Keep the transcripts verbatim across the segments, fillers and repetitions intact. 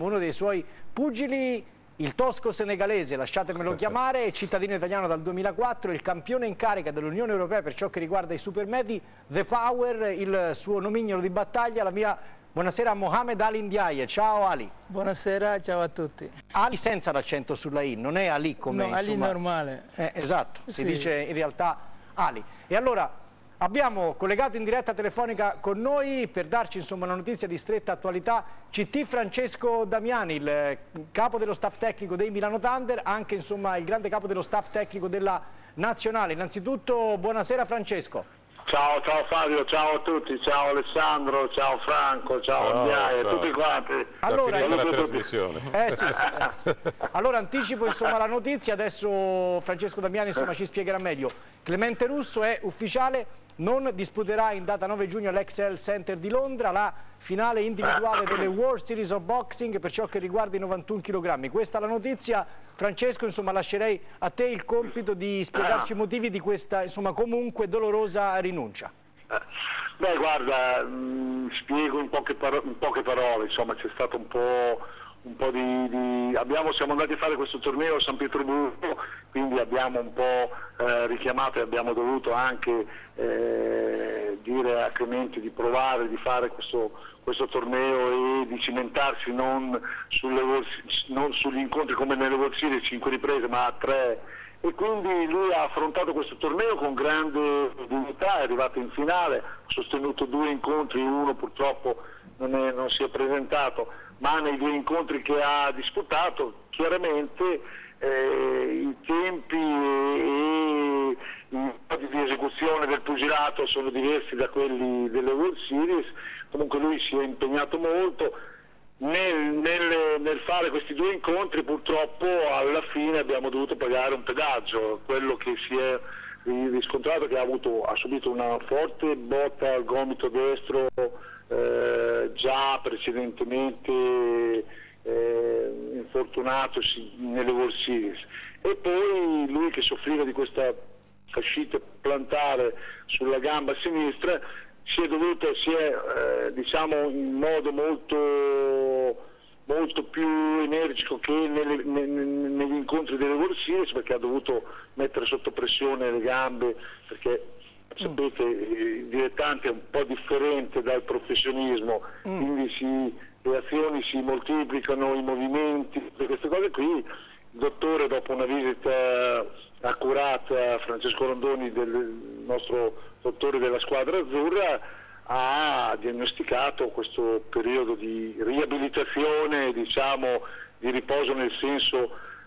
insomma uno dei suoi pugili, il tosco senegalese, lasciatemelo chiamare, cittadino italiano dal duemilaquattro, il campione in carica dell'Unione Europea per ciò che riguarda i supermedi, The Power, il suo nomignolo di battaglia, la mia buonasera a Mohamed Ali Ndiaye. Ciao Ali. Buonasera, ciao a tutti. Ali senza l'accento sulla I, non è Ali come... No, Ali normale. Eh, esatto, si sì. dice in realtà Ali. E allora... abbiamo collegato in diretta telefonica con noi per darci insomma una notizia di stretta attualità C T Francesco Damiani, il capo dello staff tecnico dei Milano Thunder, anche insomma il grande capo dello staff tecnico della Nazionale. Innanzitutto buonasera Francesco. Ciao, ciao Fabio, ciao a tutti, ciao Alessandro, ciao Franco, ciao Ndiaye, tutti quanti. Allora, io... la trasmissione. Eh, sì, sì. Allora anticipo insomma la notizia, adesso Francesco Damiani insomma ci spiegherà meglio. Clemente Russo è ufficiale, non disputerà in data nove giugno all'X L Center di Londra la finale individuale delle World Series of Boxing per ciò che riguarda i novantuno chilogrammi. Questa è la notizia. Francesco, insomma, lascerei a te il compito di spiegarci i motivi di questa, insomma, comunque dolorosa rinuncia. Beh, guarda, mh, spiego in poche, paro in poche parole, insomma, c'è stato un po'... un po' di, di... Abbiamo, siamo andati a fare questo torneo a San Pietroburgo, quindi abbiamo un po' eh, richiamato e abbiamo dovuto anche eh, dire a Clemente di provare di fare questo, questo torneo e di cimentarsi non, sulle, non sugli incontri come nelle World Series, cinque riprese ma a tre, e quindi lui ha affrontato questo torneo con grande dignità, è arrivato in finale, ha sostenuto due incontri, uno purtroppo non, è, non si è presentato, ma nei due incontri che ha disputato chiaramente eh, i tempi e i modi di esecuzione del pugilato sono diversi da quelli delle World Series. Comunque lui si è impegnato molto nel, nel, nel fare questi due incontri. Purtroppo alla fine abbiamo dovuto pagare un pedaggio, quello che si è riscontrato che ha, avuto, ha subito una forte botta al gomito destro Eh, già precedentemente eh, infortunatosi nelle World Series, e poi lui che soffriva di questa fascite plantare sulla gamba sinistra si è dovuto, si è eh, diciamo in modo molto molto più energico che nelle, ne, negli incontri delle World Series, perché ha dovuto mettere sotto pressione le gambe, perché sapete, il dilettante è un po' differente dal professionismo, mm. quindi si, le azioni si moltiplicano, i movimenti, tutte queste cose qui. Il dottore, dopo una visita accurata, Francesco Rondoni, del nostro dottore della squadra azzurra, ha diagnosticato questo periodo di riabilitazione, diciamo di riposo nel senso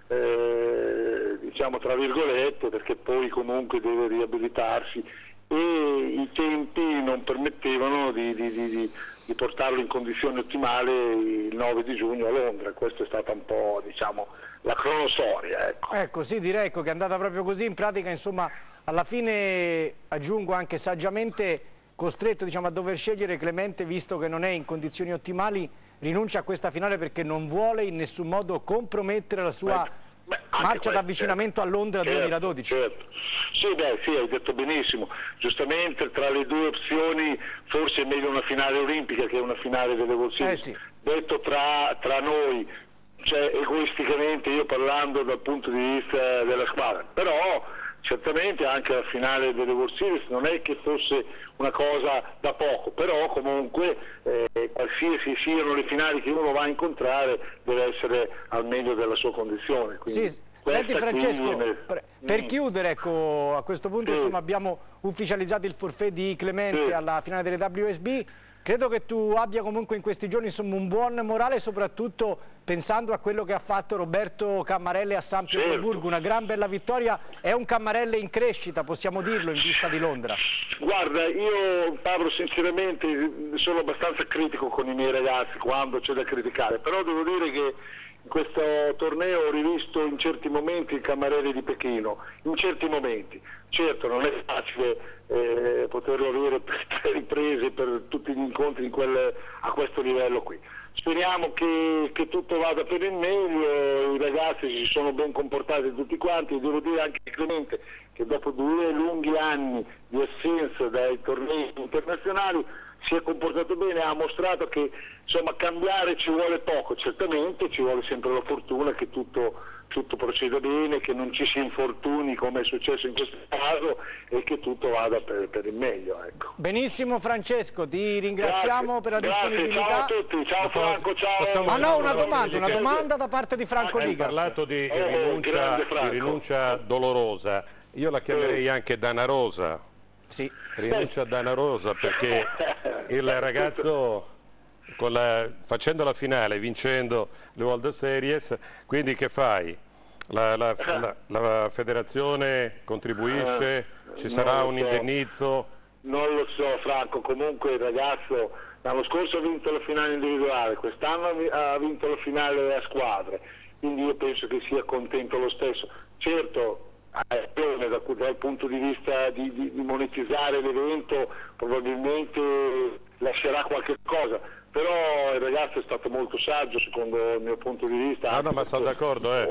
eh, diciamo tra virgolette, perché poi comunque deve riabilitarsi e i tempi non permettevano di, di, di, di portarlo in condizione ottimale il nove di giugno a Londra. Questa è stata un po', diciamo, la cronostoria. Ecco, ecco sì, direi che è andata proprio così. In pratica, insomma, alla fine, aggiungo anche saggiamente, costretto, diciamo, a dover scegliere, Clemente, visto che non è in condizioni ottimali, rinuncia a questa finale perché non vuole in nessun modo compromettere la sua... Beh. Beh, marcia d'avvicinamento certo, a Londra certo, duemiladodici. Certo. Sì, beh, sì, hai detto benissimo. Giustamente tra le due opzioni forse è meglio una finale olimpica che una finale delle World Series. Eh sì. Detto tra, tra noi, cioè egoisticamente, io parlando dal punto di vista della squadra, però certamente anche la finale delle World Series non è che fosse una cosa da poco, però comunque eh, qualsiasi siano le finali che uno va a incontrare deve essere al meglio della sua condizione. Quindi sì, senti Francesco, quindi... per, per mm. chiudere, ecco, a questo punto sì. insomma, abbiamo ufficializzato il forfait di Clemente sì. alla finale delle W S B. Credo che tu abbia comunque in questi giorni insomma, un buon morale, soprattutto pensando a quello che ha fatto Roberto Cammarelle a San Pietroburgo, certo. una gran bella vittoria, è un Cammarelle in crescita, possiamo dirlo, in vista di Londra. Guarda, io parlo sinceramente, sono abbastanza critico con i miei ragazzi quando c'è da criticare, però devo dire che in questo torneo ho rivisto in certi momenti il Cammarelle di Pechino, in certi momenti. Certo non è facile eh, poterlo avere per tre riprese, per tutti gli incontri in quel, a questo livello qui. Speriamo che, che tutto vada per il meglio, i ragazzi si sono ben comportati tutti quanti, e devo dire anche Clemente che dopo due lunghi anni di assenza dai tornei internazionali si è comportato bene, ha mostrato che insomma cambiare ci vuole poco, certamente ci vuole sempre la fortuna che tutto, tutto proceda bene, che non ci si infortuni come è successo in questo caso e che tutto vada per, per il meglio. Ecco. Benissimo Francesco, ti ringraziamo Grazie. per la Grazie, disponibilità. Ciao a tutti, ciao Franco, ciao. Ah no, una domanda, una domanda da parte di Franco Hai Ligas. parlato di Oh, rinuncia, di rinuncia dolorosa, io la chiamerei anche danarosa. Sì. Rinuncia danarosa perché il ragazzo con la, facendo la finale, vincendo le World Series, quindi che fai? La, la, la, la federazione contribuisce? Ci sarà un indennizzo? Non lo so Franco, comunque il ragazzo l'anno scorso ha vinto la finale individuale, quest'anno ha vinto la finale a squadre, quindi io penso che sia contento lo stesso. Certo, Da, dal punto di vista di, di, di monetizzare l'evento probabilmente lascerà qualche cosa, però il ragazzo è stato molto saggio secondo il mio punto di vista. No, no, ma sono d'accordo, eh.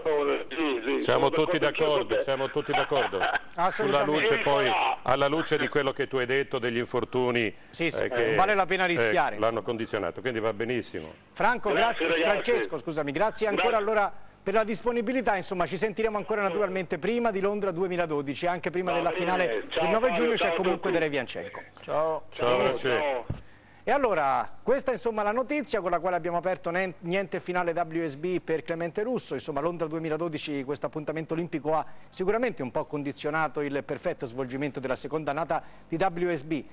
sì, sì, siamo tutti d'accordo, siamo tutti d'accordo. Sulla luce poi, alla luce di quello che tu hai detto degli infortuni, sì, sì, eh, che vale la pena rischiare. Eh, l'hanno condizionato, quindi va benissimo. Franco, grazie, grazie Francesco, scusami, grazie ancora allora per la disponibilità, insomma ci sentiremo ancora naturalmente prima di Londra duemiladodici, anche prima della finale del nove giugno c'è comunque Derevianchenko. Ciao. Ciao. Ciao. E allora, questa insomma la notizia con la quale abbiamo aperto niente finale W S B per Clemente Russo, insomma Londra duemiladodici, questo appuntamento olimpico ha sicuramente un po' condizionato il perfetto svolgimento della seconda annata di W S B.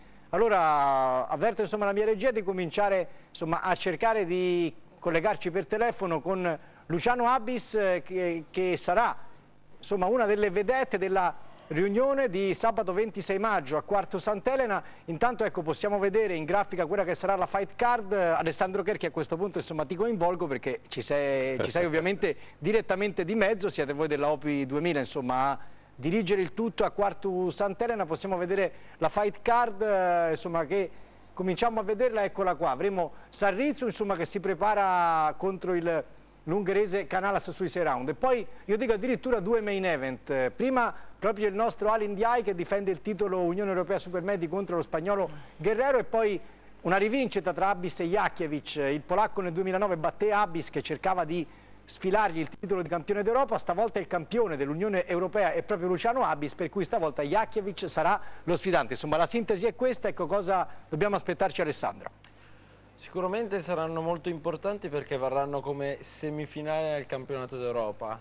Allora avverto insomma la mia regia di cominciare insomma a cercare di collegarci per telefono con Luciano Abis che, che sarà insomma una delle vedette della riunione di sabato ventisei maggio a Quarto Sant'Elena. Intanto ecco possiamo vedere in grafica quella che sarà la fight card. Alessandro Cherchi, a questo punto insomma ti coinvolgo perché ci sei, ci sei ovviamente direttamente di mezzo, siete voi della O P I duemila insomma a dirigere il tutto a Quarto Sant'Elena. Possiamo vedere la fight card eh, insomma che cominciamo a vederla, eccola qua. Avremo Sarrizzo insomma che si prepara contro il l'ungherese Canalas sui sei round e poi io dico addirittura due main event, prima proprio il nostro Alin Diai che difende il titolo Unione Europea Supermedi contro lo spagnolo Guerrero e poi una rivincita tra Abis e Jakiewicz. Il polacco nel duemilanove batté Abis che cercava di sfilargli il titolo di campione d'Europa, stavolta il campione dell'Unione Europea è proprio Luciano Abis, per cui stavolta Jakiewicz sarà lo sfidante. Insomma la sintesi è questa, ecco cosa dobbiamo aspettarci Alessandro. Sicuramente saranno molto importanti perché varranno come semifinale al campionato d'Europa.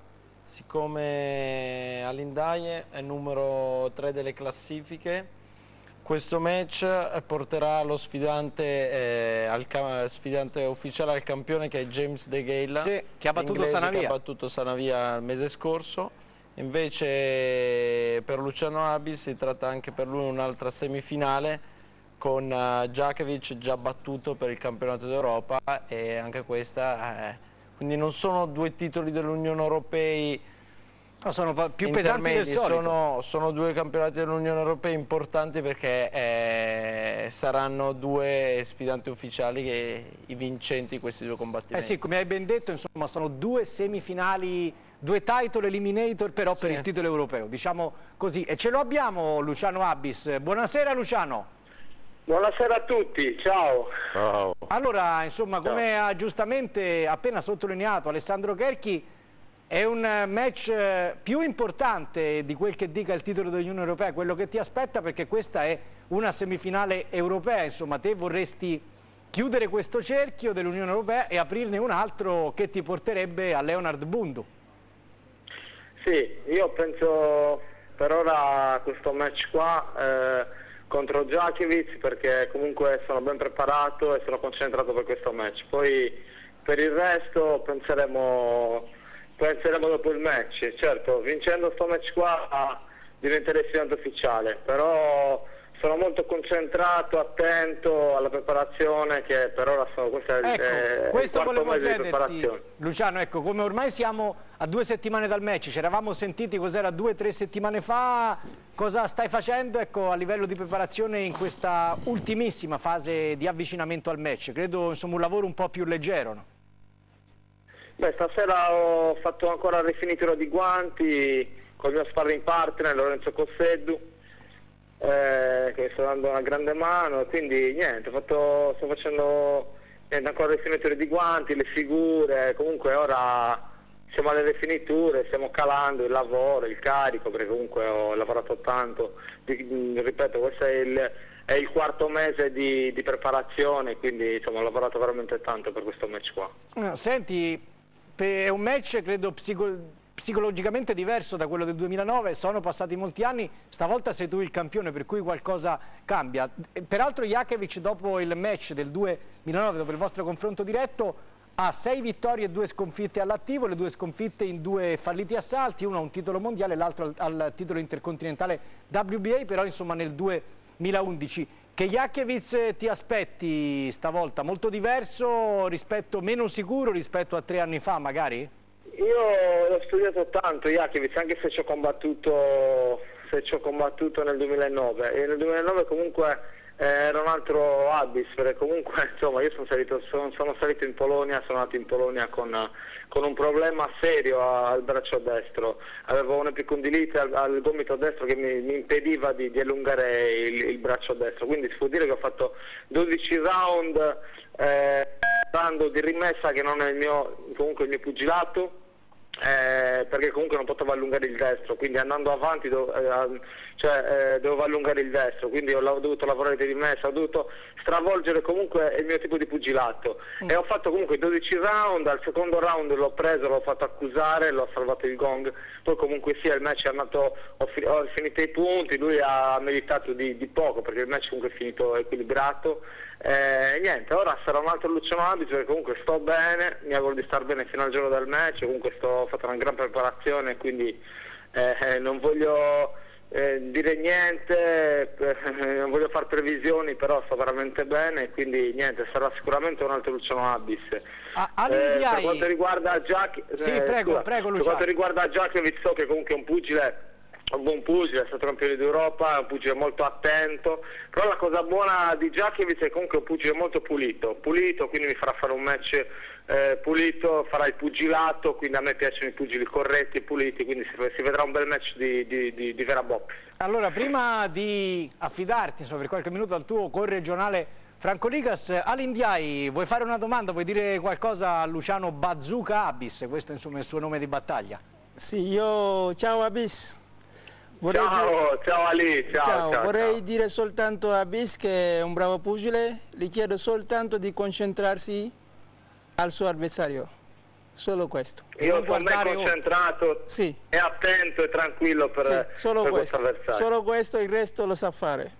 Siccome Alindaye è numero tre delle classifiche, questo match porterà lo sfidante, eh, al sfidante ufficiale al campione che è James De Gale, sì, che ha battuto Sanavia. che ha battuto Sanavia il mese scorso. Invece per Luciano Abis si tratta anche per lui un'altra semifinale con uh, Jakiewicz già battuto per il campionato d'Europa e anche questa, eh, quindi non sono due titoli dell'Unione Europea, no, sono più pesanti del solito. Sono, sono due campionati dell'Unione Europea importanti perché eh, saranno due sfidanti ufficiali che i vincenti di questi due combattimenti. Eh sì, come hai ben detto, insomma, sono due semifinali, due title eliminator però sì, per il titolo europeo, diciamo così. E ce lo abbiamo Luciano Abis. Buonasera Luciano. Buonasera a tutti, ciao. Ciao. Allora, insomma, come ha giustamente appena sottolineato Alessandro Cherchi, è un match più importante di quel che dica il titolo dell'Unione Europea, quello che ti aspetta, perché questa è una semifinale europea. Insomma, te vorresti chiudere questo cerchio dell'Unione Europea e aprirne un altro che ti porterebbe a Leonard Bundu. Sì, io penso per ora a questo match qua eh, contro Jakiewicz, perché comunque sono ben preparato e sono concentrato per questo match. Poi per il resto penseremo, penseremo dopo il match. Certo, vincendo questo match qua diventerei sfidante ufficiale, però sono molto concentrato, attento alla preparazione, che per ora sono questa ecco, è questo il quarto volevo mese di chiederti, Luciano, ecco, come ormai siamo a due settimane dal match, ci eravamo sentiti cos'era due o tre settimane fa, cosa stai facendo ecco, a livello di preparazione in questa ultimissima fase di avvicinamento al match? Credo insomma un lavoro un po' più leggero, no? Beh, stasera ho fatto ancora il rifinituro di guanti con il mio sparring partner Lorenzo Cosseddu eh, che mi sta dando una grande mano, quindi niente, ho fatto, sto facendo niente, ancora le simmetrie di guanti, le figure, comunque ora siamo alle rifiniture, stiamo calando il lavoro, il carico, perché comunque ho lavorato tanto, ripeto, questo è il, è il quarto mese di, di preparazione, quindi insomma ho lavorato veramente tanto per questo match qua. Senti, è un match credo psico psicologicamente diverso da quello del duemilanove, sono passati molti anni, stavolta sei tu il campione, per cui qualcosa cambia. Peraltro Jakiewicz dopo il match del duemilanove, dopo il vostro confronto diretto, ha sei vittorie e due sconfitte all'attivo, le due sconfitte in due falliti assalti, uno a un titolo mondiale e l'altro al, al titolo intercontinentale W B A, però insomma nel duemilaundici. Che Jakiewicz ti aspetti stavolta? Molto diverso, rispetto, meno sicuro rispetto a tre anni fa magari? Io l'ho studiato tanto Jakiewicz, anche se ci ho combattuto, se ci ho combattuto nel duemilanove, e nel duemilanove comunque eh, era un altro Abyss, perché comunque insomma io sono salito, sono, sono salito in Polonia, sono andato in Polonia con, con un problema serio al braccio destro, avevo un'epicondilite al, al gomito destro che mi, mi impediva di, di allungare il, il braccio destro, quindi si può dire che ho fatto dodici round eh, dando di rimessa, che non è il mio, comunque il mio pugilato, Eh, perché comunque non potevo allungare il destro, quindi andando avanti do, eh, cioè, eh, dovevo allungare il destro, quindi ho dovuto lavorare di rimessa, ho dovuto stravolgere comunque il mio tipo di pugilato mm. e ho fatto comunque dodici round. Al secondo round l'ho preso, l'ho fatto accusare, l'ho salvato il gong, poi comunque sia il match è andato, ho, fi ho finito i punti, lui ha meritato di, di poco perché il match comunque è finito equilibrato. Eh, niente, ora sarà un altro Luciano Abyss, perché comunque sto bene, mi auguro di star bene fino al giorno del match, comunque sto, ho fatto una gran preparazione, quindi eh, non voglio eh, dire niente, eh, non voglio fare previsioni, però sto veramente bene, quindi niente, sarà sicuramente un altro Luciano Abyss. Ah, eh, per quanto riguarda Jack, sì, eh, prego, scusa, prego, per quanto riguarda Jakiewicz, so che comunque è un pugile, un buon pugile, è stato campione d'Europa, è un pugile molto attento, però la cosa buona di Jakiewicz è comunque un pugile molto pulito, pulito, quindi mi farà fare un match eh, pulito, farà il pugilato, quindi a me piacciono i pugili corretti e puliti, quindi si, si vedrà un bel match di, di, di, di vera box. Allora, prima di affidarti insomma, per qualche minuto al tuo corregionale Franco Ligas, all'Indiai vuoi fare una domanda, vuoi dire qualcosa a Luciano Bazooka Abyss, questo insomma è il suo nome di battaglia? Sì, io, ciao Abyss. Vorrei ciao, dire... ciao Ali, ciao, ciao. ciao Vorrei ciao. dire soltanto a Abyss che è un bravo pugile, gli chiedo soltanto di concentrarsi al suo avversario, solo questo. Io sono ben concentrato sì. e attento e tranquillo per, sì, solo per questo, questo avversario. Solo questo, il resto lo sa fare.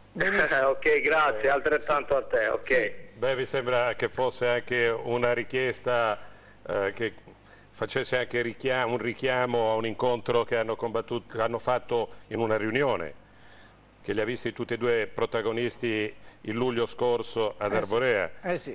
Ok, grazie, eh, altrettanto sì. a te, ok. Sì. Beh, mi sembra che fosse anche una richiesta eh, che facesse anche richiamo, un richiamo a un incontro che hanno, combattuto, hanno fatto in una riunione, che li ha visti tutti e due protagonisti il luglio scorso ad eh Arborea. Sì. Eh sì.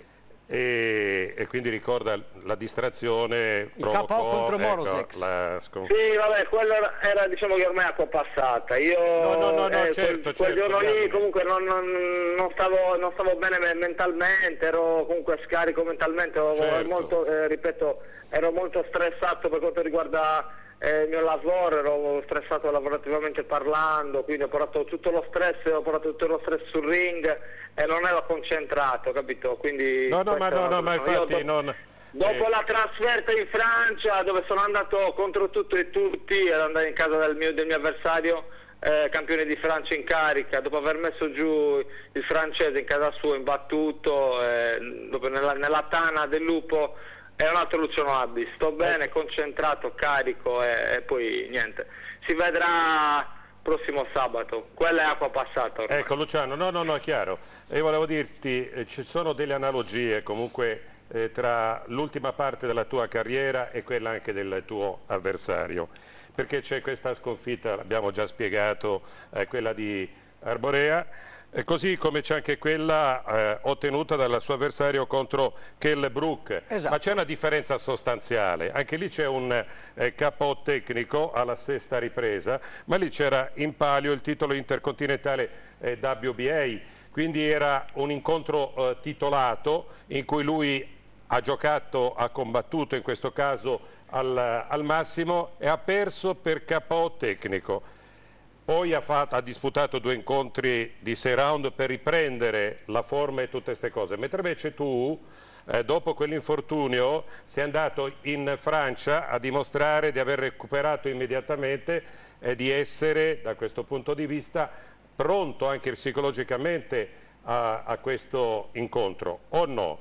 E, e quindi ricorda la distrazione, il K O contro Morosex. Ecco, sì, vabbè, quello era, diciamo che ormai acqua passata. Io no, no, no, no, eh, certo, quel, certo, quel giorno certo, lì comunque non, non, non, stavo, non stavo bene mentalmente, ero comunque scarico mentalmente, ero certo. molto, eh, ripeto, ero molto stressato per quanto riguarda eh, il mio lavoro, ero stressato lavorativamente parlando, quindi ho portato tutto lo stress, ho portato tutto lo stress sul ring e non ero concentrato, capito? Quindi no, no, ma, no, no, ma infatti dopo, non... dopo eh. la trasferta in Francia, dove sono andato contro tutto e tutti, ero andato in casa del mio, del mio avversario, eh, campione di Francia in carica, dopo aver messo giù il francese in casa sua, imbattuto, eh, dopo nella, nella tana del lupo, è un altro Luciano Abyss. Sto bene, concentrato, carico e, e poi niente. Si vedrà prossimo sabato. Quella è acqua passata ormai. Ecco Luciano, no, no, no, è chiaro. E volevo dirti, eh, ci sono delle analogie comunque eh, tra l'ultima parte della tua carriera e quella anche del tuo avversario. Perché c'è questa sconfitta, l'abbiamo già spiegato, eh, quella di Arborea, e così come c'è anche quella eh, ottenuta dal suo avversario contro Kell Brook. Esatto. Ma c'è una differenza sostanziale, anche lì c'è un eh, K O tecnico alla sesta ripresa, ma lì c'era in palio il titolo intercontinentale eh, W B A, quindi era un incontro eh, titolato in cui lui ha giocato, ha combattuto in questo caso al, al massimo e ha perso per K O tecnico. poi ha, fatto, ha disputato due incontri di sei round per riprendere la forma e tutte queste cose, mentre invece tu eh, dopo quell'infortunio sei andato in Francia a dimostrare di aver recuperato immediatamente e di essere da questo punto di vista pronto anche psicologicamente a, a questo incontro, o no?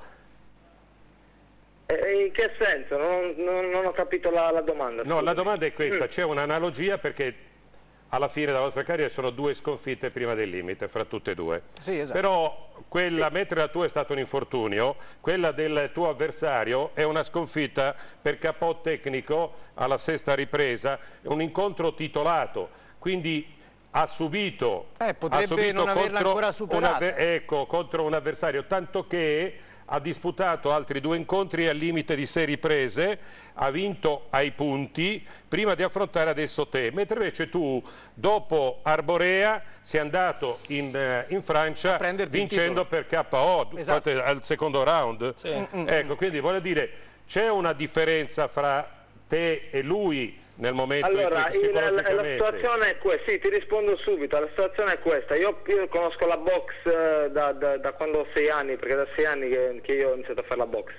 In che senso? Non, non, non ho capito la, la domanda. No, la domanda è questa, c'è un'analogia perché alla fine della vostra carriera sono due sconfitte prima del limite, fra tutte e due. Sì, esatto. Però quella, mentre la tua è stato un infortunio, quella del tuo avversario è una sconfitta per K O tecnico alla sesta ripresa, un incontro titolato, quindi ha subito, eh, potrebbe ha subito non averla contro ancora superata. Un, ecco, contro un avversario, tanto che ha disputato altri due incontri al limite di sei riprese, ha vinto ai punti prima di affrontare adesso te, mentre invece tu dopo Arborea sei andato in, in Francia vincendo per K O, esatto, al secondo round. Sì. Ecco, quindi voglio dire, c'è una differenza fra te e lui nel momento allora, in cui psicologicamente... la, la situazione è questa, sì, ti rispondo subito, la situazione è questa, io, io conosco la box eh, da, da, da quando ho sei anni, perché da sei anni che, che io ho iniziato a fare la box,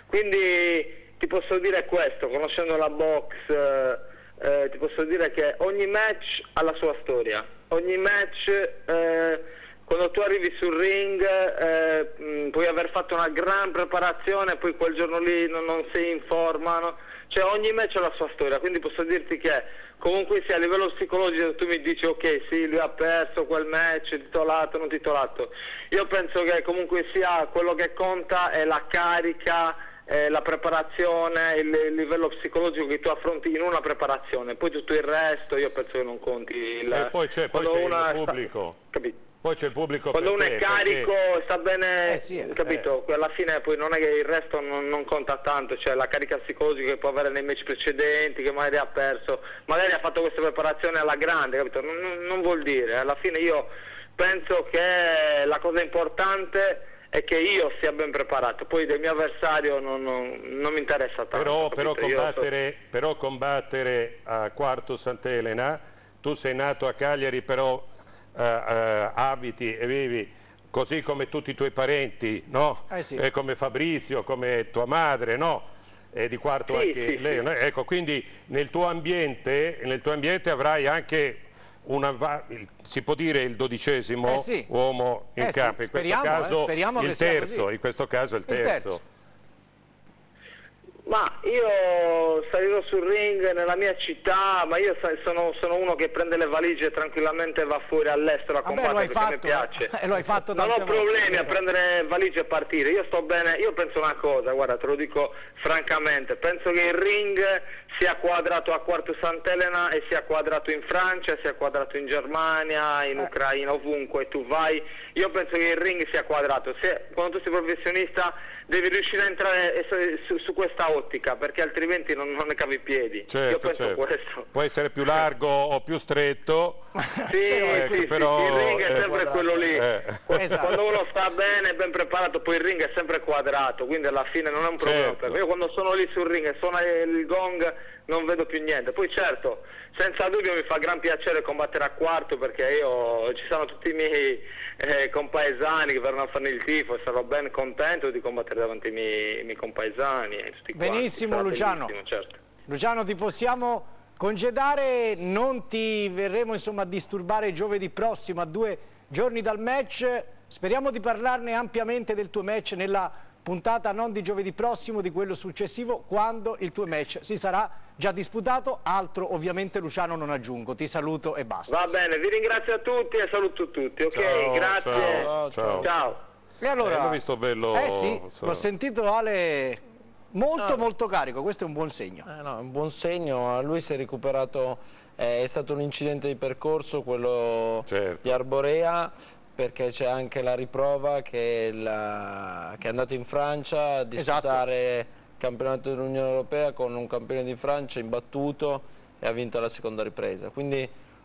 quindi ti posso dire questo, conoscendo la box eh, eh, ti posso dire che ogni match ha la sua storia, ogni match eh, quando tu arrivi sul ring eh, mh, puoi aver fatto una gran preparazione, poi quel giorno lì non, non sei in forma, no? Cioè ogni match ha la sua storia, quindi posso dirti che comunque sia a livello psicologico tu mi dici ok sì, lui ha perso quel match, titolato, non titolato, io penso che comunque sia quello che conta è la carica, eh, la preparazione, il, il livello psicologico che tu affronti in una preparazione, poi tutto il resto io penso che non conti. Il, e poi c'è il pubblico. Sta, capito? Poi c'è il pubblico. Quando uno te, è carico, perché... sta bene, eh sì, capito? Eh. Alla fine poi non è che il resto non, non conta tanto, cioè la carica psicologica che può avere nei match precedenti, che magari ha perso, magari ha fatto questa preparazione alla grande, capito? Non, non, non vuol dire, alla fine io penso che la cosa importante è che io sia ben preparato, poi del mio avversario non, non, non mi interessa tanto. Però, però, combattere, so... però combattere a Quarto Sant'Elena, tu sei nato a Cagliari, però Uh, uh, abiti e vivi così come tutti i tuoi parenti, no? Eh sì. eh, come Fabrizio, come tua madre, no? E di Quarto sì, anche sì, lei, sì. No? Ecco, quindi nel tuo ambiente, nel tuo ambiente avrai anche una, si può dire il dodicesimo eh sì. uomo in eh campo, sì. in questo speriamo, caso eh, speriamo il che sia terzo, così. in questo caso il terzo. Il terzo. Ma io salirò sul ring nella mia città, ma io sono, sono uno che prende le valigie e tranquillamente va fuori all'estero a combattere perché fatto, mi piace. Eh, lo hai fatto non ho volte. problemi a prendere valigie e partire, io sto bene, io penso una cosa, guarda te lo dico francamente, penso che il ring sia quadrato a Quarto Sant'Elena e sia quadrato in Francia, sia quadrato in Germania, in Ucraina, ovunque tu vai, io penso che il ring sia quadrato, se quando tu sei professionista devi riuscire a entrare su, su questa ottica perché altrimenti non, non ne cavi i piedi. Certo, io penso certo. questo. Può essere più largo o più stretto. Sì, ecco, sì, però, sì, il ring è eh, sempre quello lì. Eh. Esatto. Quando uno sta bene, ben preparato, poi il ring è sempre quadrato, quindi alla fine non è un problema. Certo. Per me. Io quando sono lì sul ring e suona il gong non vedo più niente. Poi certo, senza dubbio mi fa gran piacere combattere a Quarto perché io ci sono tutti i miei eh, compaesani che verranno a fare il tifo e sarò ben contento di combattere davanti ai miei, ai miei compaesani. E tutti benissimo quanti. Luciano. Certo. Luciano, ti possiamo congedare, non ti verremo insomma a disturbare giovedì prossimo a due giorni dal match, speriamo di parlarne ampiamente del tuo match nella puntata non di giovedì prossimo, di quello successivo, quando il tuo match si sarà già disputato, altro ovviamente Luciano non aggiungo, ti saluto e basta. Va bene, vi ringrazio a tutti e saluto tutti, ok? Ciao, grazie. Ciao. ciao. ciao. E allora, eh, l'ho visto bello. Eh sì, so. l'ho sentito Ale molto no. molto carico, questo è un buon segno. Eh no, è un buon segno, lui si è recuperato, eh, è stato un incidente di percorso, quello certo. di Arborea, perché c'è anche la riprova che, la, che è andato in Francia a disputare esatto. il campionato dell'Unione Europea con un campione di Francia imbattuto e ha vinto la seconda ripresa. Quindi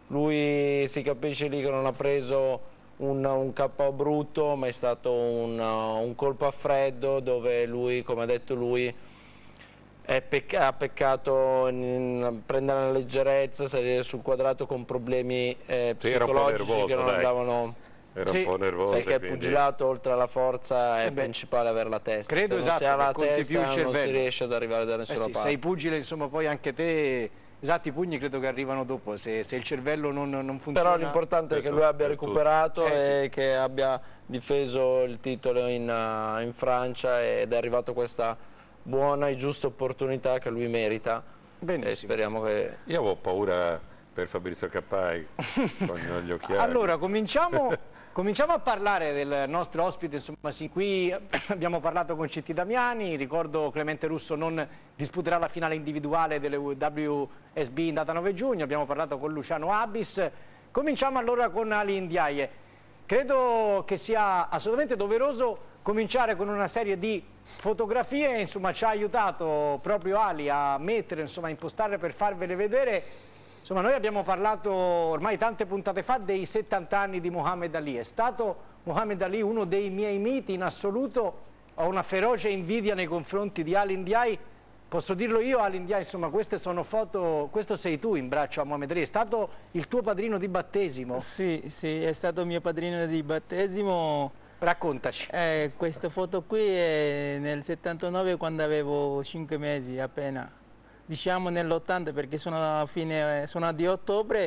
lui si capisce lì che non ha preso un, un K O brutto, ma è stato un, un colpo a freddo dove lui, come ha detto lui, è pecca ha peccato in prendere una leggerezza, salire sul quadrato con problemi eh, sì, era un po' psicologici nervoso, che non dai. andavano... Era Sì, un po' nervoso. Perché il quindi... pugilato, oltre alla forza, è Eh beh, principale avere la testa. credo, se esatto, non si ha la che conti testa più il non si cervello. riesce ad arrivare da Eh nessuna sì, parte. sei pugile, insomma, poi anche te, esatto, i pugni credo che arrivano dopo, se, se il cervello non, non funziona. Però l'importante è che Questo lui abbia per tutti. recuperato Eh, sì. e che abbia difeso il titolo in, uh, in Francia, ed è arrivato questa buona e giusta opportunità che lui merita. Benissimo. E speriamo che... Io avevo paura per Fabrizio Cappai con gli occhiali. Allora, cominciamo, cominciamo a parlare del nostro ospite, insomma, sin qui abbiamo parlato con Citti Damiani, ricordo Clemente Russo non disputerà la finale individuale delle W S B in data nove giugno, abbiamo parlato con Luciano Abis, cominciamo allora con Ali Ndiaye. Credo che sia assolutamente doveroso cominciare con una serie di fotografie, insomma ci ha aiutato proprio Ali a mettere, insomma a impostare per farvele vedere. Insomma, noi abbiamo parlato ormai tante puntate fa dei settanta anni di Muhammad Ali. È stato Muhammad Ali uno dei miei miti in assoluto. Ho una feroce invidia nei confronti di Ali Ndiaye. Posso dirlo io, Ali Ndiaye, insomma, queste sono foto, questo sei tu in braccio a Muhammad Ali. È stato il tuo padrino di battesimo? Sì, sì, è stato mio padrino di battesimo. Raccontaci. Eh, questa foto qui è nel settantanove, quando avevo cinque mesi appena. Diciamo nell'ottanta, perché sono a fine, sono di ottobre,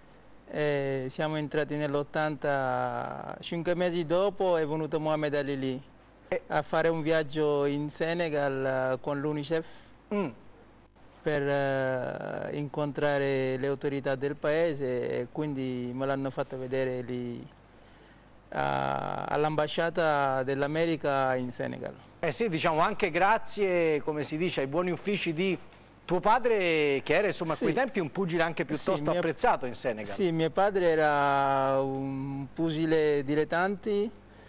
eh, siamo entrati nell'ottanta, cinque mesi dopo è venuto Muhammad Ali lì a fare un viaggio in Senegal uh, con l'UNICEF Mm. per uh, incontrare le autorità del paese, e quindi me l'hanno fatto vedere lì uh, all'ambasciata dell'America in Senegal. Eh sì, diciamo anche grazie, come si dice, ai buoni uffici di tuo padre, che era insomma Sì. a quei tempi un pugile anche piuttosto Sì, mio- apprezzato in Senegal. Sì, mio padre era un pugile dilettante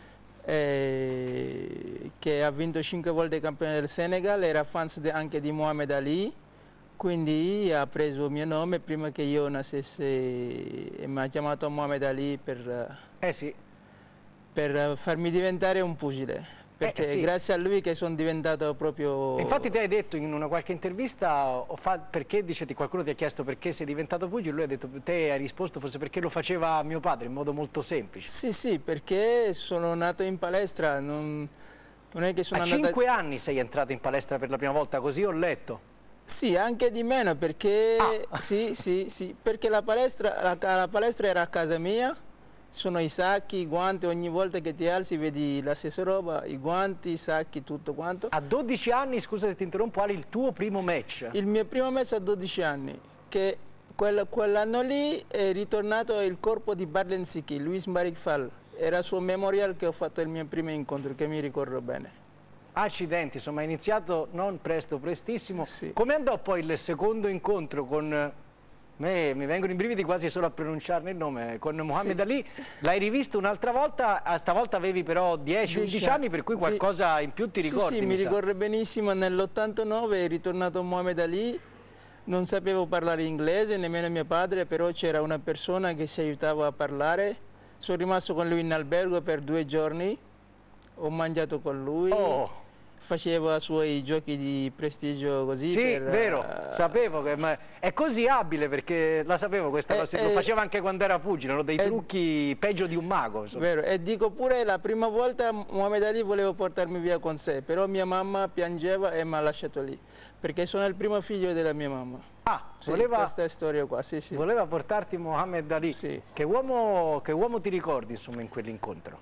eh, che ha vinto cinque volte campione del Senegal, era fan de- anche di Muhammad Ali, quindi ha preso il mio nome prima che io nascesse e mi ha chiamato Muhammad Ali per, Eh sì. per farmi diventare un pugile. Perché Eh, sì. è grazie a lui che sono diventato proprio... E infatti te hai detto in una qualche intervista, ho fa- perché diceti, qualcuno ti ha chiesto perché sei diventato pugile, lui ha detto, te hai risposto forse perché lo faceva mio padre in modo molto semplice. Sì, sì, perché sono nato in palestra, non, non è che sono A andato... cinque anni sei entrato in palestra per la prima volta, così ho letto. Sì, anche di meno, perché, Ah. sì, sì, sì, perché la palestra, la, la palestra era a casa mia, sono i sacchi, i guanti, ogni volta che ti alzi vedi la stessa roba, i guanti, i sacchi, tutto quanto. A dodici anni, scusa se ti interrompo, Ali, il tuo primo match. Il mio primo match a dodici anni, che quel- quell'anno lì è ritornato il corpo di Barlen Siki, Luis Mbarick Fall, era il suo memorial che ho fatto il mio primo incontro, che mi ricordo bene. Accidenti, insomma è iniziato non presto, prestissimo. Sì. Come andò poi il secondo incontro con... Me, mi vengono i brividi quasi solo a pronunciarne il nome, con Muhammad Sì. Ali. L'hai rivisto un'altra volta, a stavolta avevi però dieci undici anni, per cui qualcosa in più ti Sì, ricordi? Sì, mi, mi sa. ricordo benissimo, nell'ottantanove è ritornato Muhammad Ali, non sapevo parlare inglese, nemmeno mio padre, però c'era una persona che ci aiutava a parlare. Sono rimasto con lui in albergo per due giorni, ho mangiato con lui. Oh. Faceva i suoi giochi di prestigio così. Sì, per, vero, eh, sapevo che ma è così abile perché la sapevo questa Eh, cosa, lo eh, faceva anche quando era pugile, erano dei eh, trucchi peggio di un mago. Insomma. Vero, e dico pure la prima volta Muhammad Ali voleva portarmi via con sé, però mia mamma piangeva e mi ha lasciato lì, perché sono il primo figlio della mia mamma. Ah, Sì, voleva, questa è storia qua, sì, sì. voleva portarti Muhammad Ali. Sì. Che, uomo, che uomo ti ricordi insomma in quell'incontro?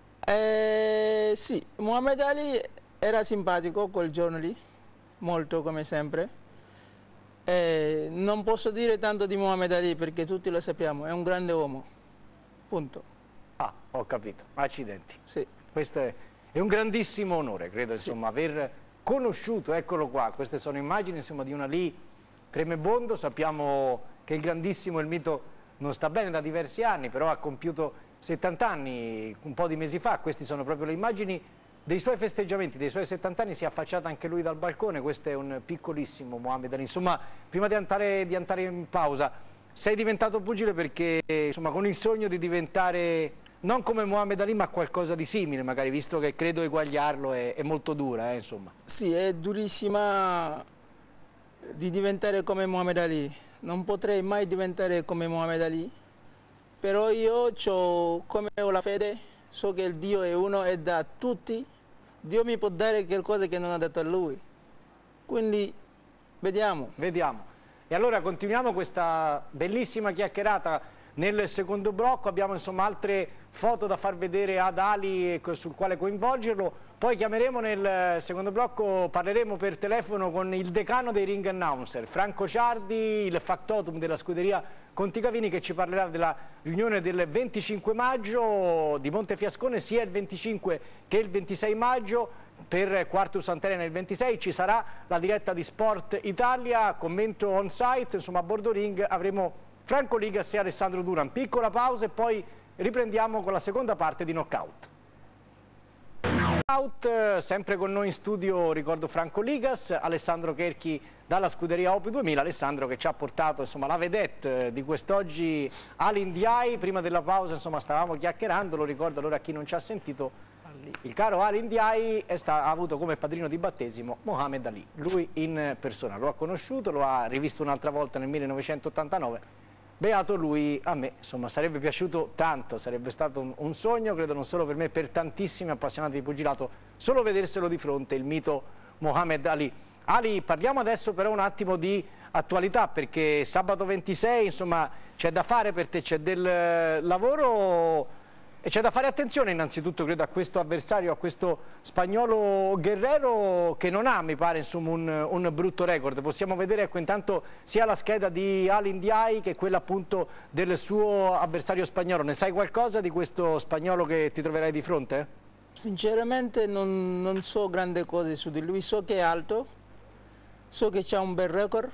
Eh, sì, Muhammad Ali era simpatico quel giorno lì, molto come sempre. Eh, non posso dire tanto di Muhammad Ali perché tutti lo sappiamo, è un grande uomo, punto. Ah, ho capito, accidenti. Sì. Questo è, è un grandissimo onore, credo, Sì. insomma, aver conosciuto, eccolo qua, queste sono immagini insomma, di una lì tremebondo, sappiamo che il grandissimo, il mito, non sta bene da diversi anni, però ha compiuto settanta anni un po' di mesi fa, queste sono proprio le immagini dei suoi festeggiamenti, dei suoi settanta anni, si è affacciato anche lui dal balcone, questo è un piccolissimo Muhammad Ali. Insomma, prima di andare, di andare in pausa, sei diventato pugile perché, insomma, con il sogno di diventare, non come Muhammad Ali, ma qualcosa di simile, magari, visto che credo eguagliarlo è, è molto dura, eh, insomma. Sì, è durissima di diventare come Muhammad Ali. Non potrei mai diventare come Muhammad Ali, però io c'ho, come ho la fede, so che il Dio è uno e dà a tutti. Dio mi può dare qualcosa che non ha dato a lui. Quindi vediamo. Vediamo. E allora continuiamo questa bellissima chiacchierata nel secondo blocco. Abbiamo insomma altre foto da far vedere ad Ali e sul quale coinvolgerlo. Poi chiameremo nel secondo blocco, parleremo per telefono con il decano dei ring announcer, Franco Ciardi, il factotum della scuderia Conti Cavini, che ci parlerà della riunione del venticinque maggio di Montefiascone, sia il venticinque che il ventisei maggio. Per Quartus Antenna il ventisei ci sarà la diretta di Sport Italia, commento on site, insomma a bordo ring avremo Franco Ligas e Alessandro Duran. Piccola pausa e poi riprendiamo con la seconda parte di Knockout. Knockout, sempre con noi in studio, ricordo Franco Ligas, Alessandro Cherchi dalla scuderia Opi duemila. Alessandro che ci ha portato insomma la vedette di quest'oggi all'Indiai. Prima della pausa insomma stavamo chiacchierando, lo ricordo allora a chi non ci ha sentito. Il caro Ali Ndiaye ha avuto come padrino di battesimo Mohamed Ali, lui in persona, lo ha conosciuto, lo ha rivisto un'altra volta nel millenovecentottantanove, beato lui, a me insomma sarebbe piaciuto tanto, sarebbe stato un, un sogno, credo non solo per me, per tantissimi appassionati di pugilato, solo vederselo di fronte, il mito Mohamed Ali. Ali, parliamo adesso però un attimo di attualità, perché sabato ventisei insomma c'è da fare per te, c'è del lavoro. E c'è da fare attenzione innanzitutto, credo, a questo avversario, a questo spagnolo Guerrero, che non ha, mi pare, insomma, un, un brutto record. Possiamo vedere, ecco, intanto sia la scheda di Ali Ndiaye che quella appunto del suo avversario spagnolo. Ne sai qualcosa di questo spagnolo che ti troverai di fronte? Sinceramente non, non so grandi cose su di lui, so che è alto, so che ha un bel record,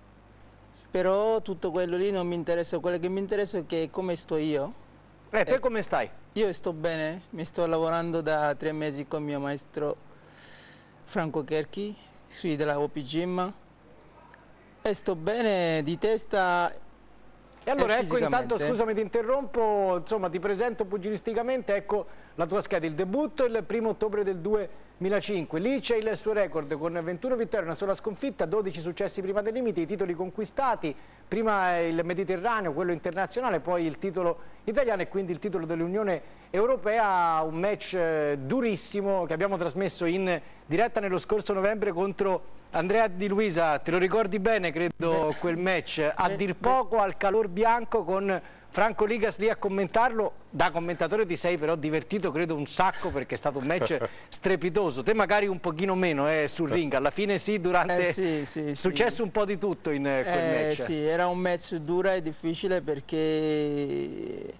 però tutto quello lì non mi interessa. Quello che mi interessa è che come sto io. Eh, te come stai? Io sto bene, mi sto lavorando da tre mesi con mio maestro Franco Cherchi, qui della O P Gym, e sto bene di testa. E allora ecco, intanto scusami ti interrompo, insomma ti presento pugilisticamente, ecco la tua scheda, il debutto il primo ottobre del duemilacinque, lì c'è il suo record con ventuno vittorie, una sola sconfitta, dodici successi prima dei limiti, i titoli conquistati, prima il Mediterraneo, quello internazionale, poi il titolo italiano e quindi il titolo dell'Unione Europea, un match durissimo che abbiamo trasmesso in diretta nello scorso novembre contro Andrea Di Luisa. Te lo ricordi bene, credo, quel match, a dir poco al calor bianco, con Franco Ligas lì a commentarlo. Da commentatore ti sei però divertito, credo, un sacco, perché è stato un match strepitoso. Te magari un pochino meno eh, sul ring, alla fine sì, durante eh, sì, sì, è successo sì. un po' di tutto in quel eh, match. Sì, era un match duro e difficile, perché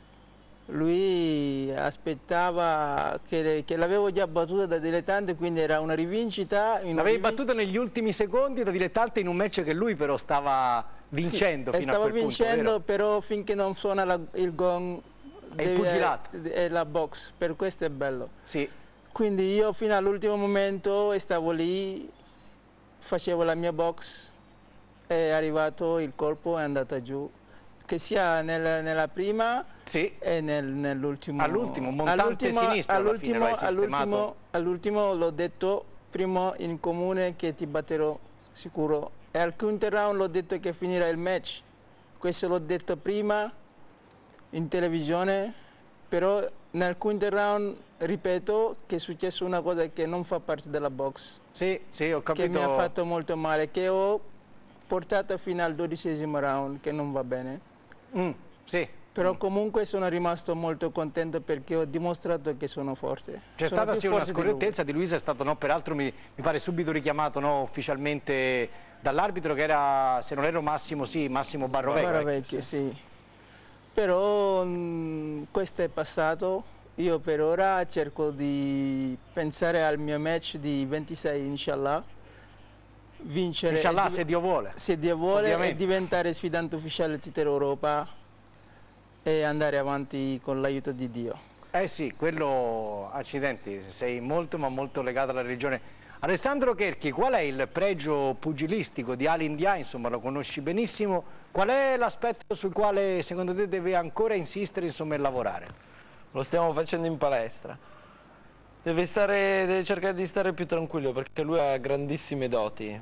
lui aspettava che, che l'avevo già battuta da dilettante, quindi era una rivincita. L'avevi rivincita... battuta negli ultimi secondi da dilettante in un match che lui però stava vincendo, sì, fino stava a quel vincendo, punto, però finché non suona la, il gong è il pugilato, è la box, per questo è bello. Sì. Quindi io fino all'ultimo momento stavo lì, facevo la mia box, è arrivato il colpo, è andata giù, che sia nel, nella prima sì. e nel, nell'ultimo. All'ultimo, montante sinistro all'ultimo all'ultimo l'ho detto prima in comune che ti batterò sicuro, e al quinto round l'ho detto che finirà il match. Questo l'ho detto prima in televisione, però nel quinto round ripeto che è successo una cosa che non fa parte della box. Sì, sì, ho capito. Che mi ha fatto molto male, che ho portato fino al dodicesimo round, che non va bene. Mm, sì. Però comunque sono rimasto molto contento, perché ho dimostrato che sono forte. C'è stata sì una scorrettezza di Luisa, è stato, no, peraltro mi, mi pare subito richiamato, no, ufficialmente dall'arbitro, che era, se non ero Massimo, sì, Massimo Barrovecchio. Barrovecchio, sì. Però mh, questo è passato, io per ora cerco di pensare al mio match di ventisei, inshallah. Vincere, inshallah, se Dio vuole. Se Dio vuole, e diventare sfidante ufficiale del titolo Europa e andare avanti con l'aiuto di Dio. Eh sì, quello, accidenti, sei molto ma molto legato alla religione. Alessandro Cherchi, qual è il pregio pugilistico di Ali Ndiaye? Insomma, lo conosci benissimo. Qual è l'aspetto sul quale secondo te deve ancora insistere, insomma, e lavorare? Lo stiamo facendo in palestra. Deve, stare, deve cercare di stare più tranquillo, perché lui ha grandissime doti.